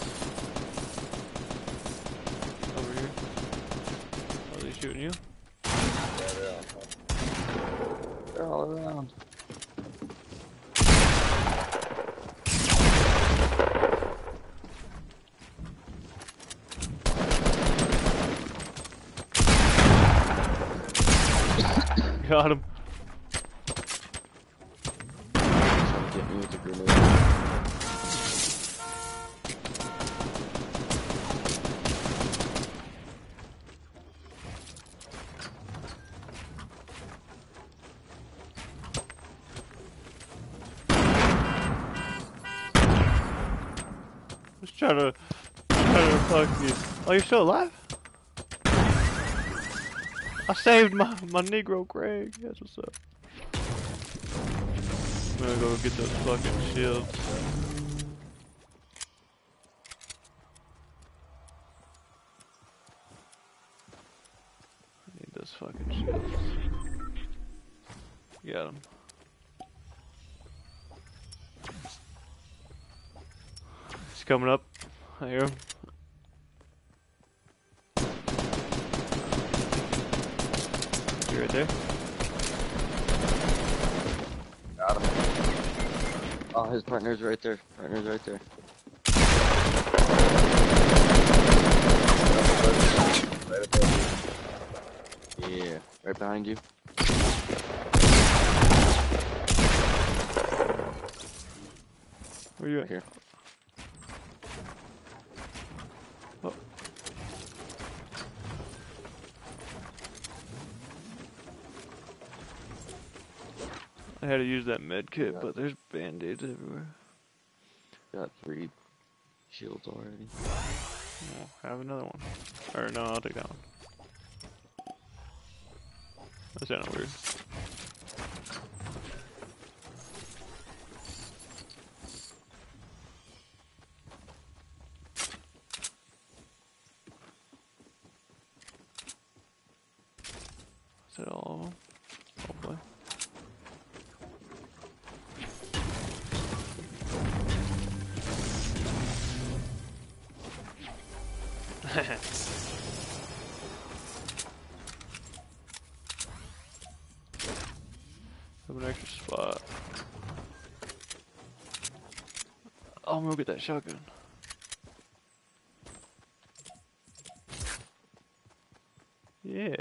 over here. Are they shooting you? Yeah, they're all around. Got him. Get me with a grenade. Just trying to, trying to fuck you. Oh, you're still alive? I saved my, my Negro Craig. That's what's up. I'm gonna go get those fucking shields. I need those fucking shields. Got him. He's coming up. I hear him. You right there? Got him. Oh, his partner's right there. Partner's right there. Right above you. Yeah, right behind you. Where you at? Right here. Oh. I had to use that med kit, Yeah. but there's band-aids everywhere. Got three shields already. Oh, have another one. Or no, I'll take that one. That sounded weird. Is that all of them? Hopefully. Have an extra spot. Oh, I'm gonna get that shotgun. Yes.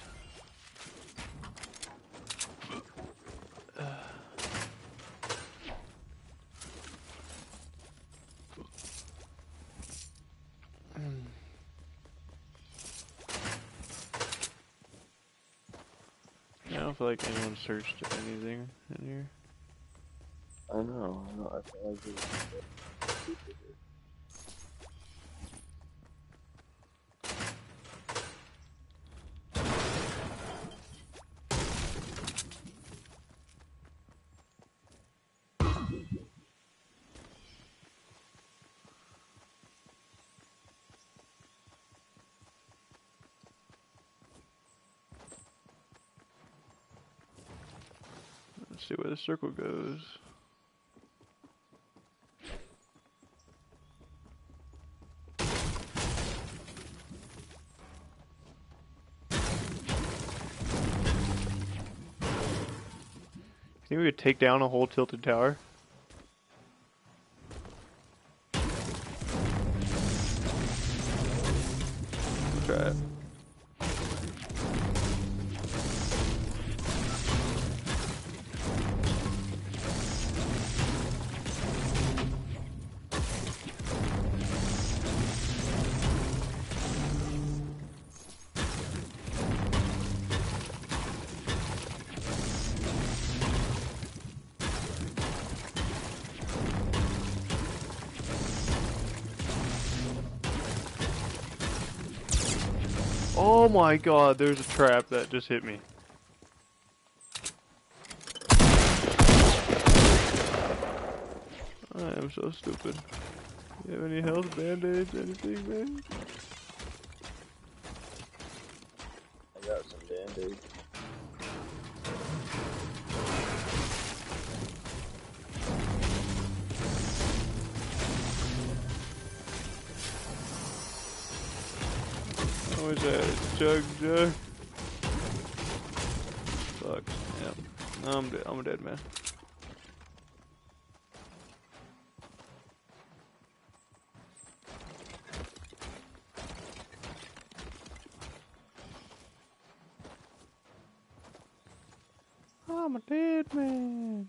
I don't feel like anyone searched anything in here. I know, I know. I feel like it's... Let's see where the circle goes. Think we could take down a whole tilted tower? Oh my god, there's a trap that just hit me. I am so stupid. You have any health, band-aids, anything, man? I got some band-aids. Where's that? Chug, chug. Fuck. Yep. I'm dead. I'm a dead man. I'm a dead man.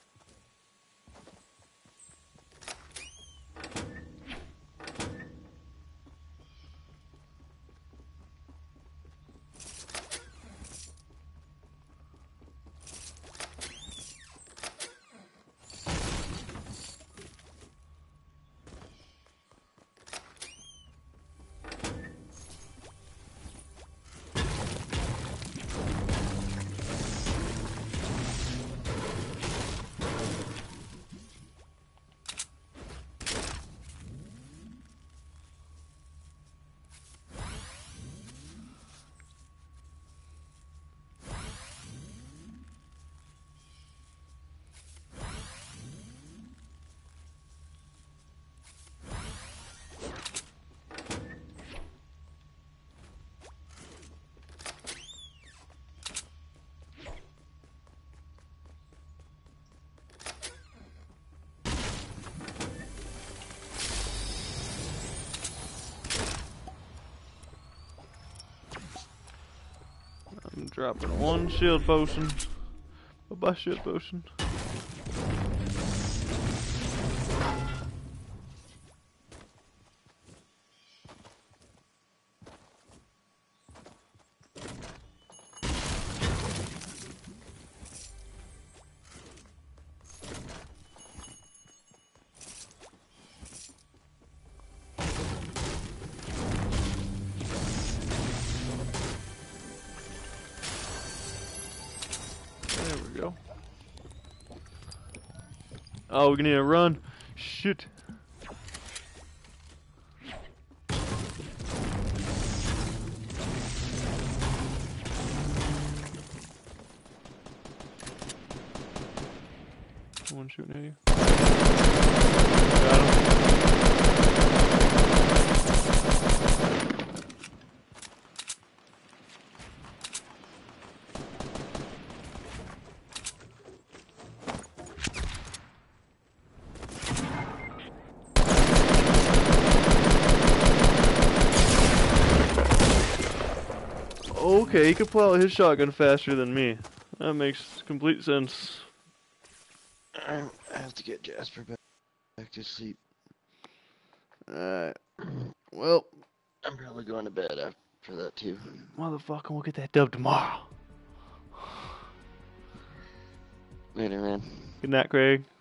I'm dropping one shield potion. Bye-bye, shield potion. There we go. Oh, we're gonna need to run. Shit. One shooting at you. Got him. Okay, he could pull out his shotgun faster than me. That makes complete sense. I have to get Jasper back, back to sleep. Alright. Well, I'm probably going to bed after that too. motherfucker, we'll get that dub tomorrow. Later, man. Good night, Craig.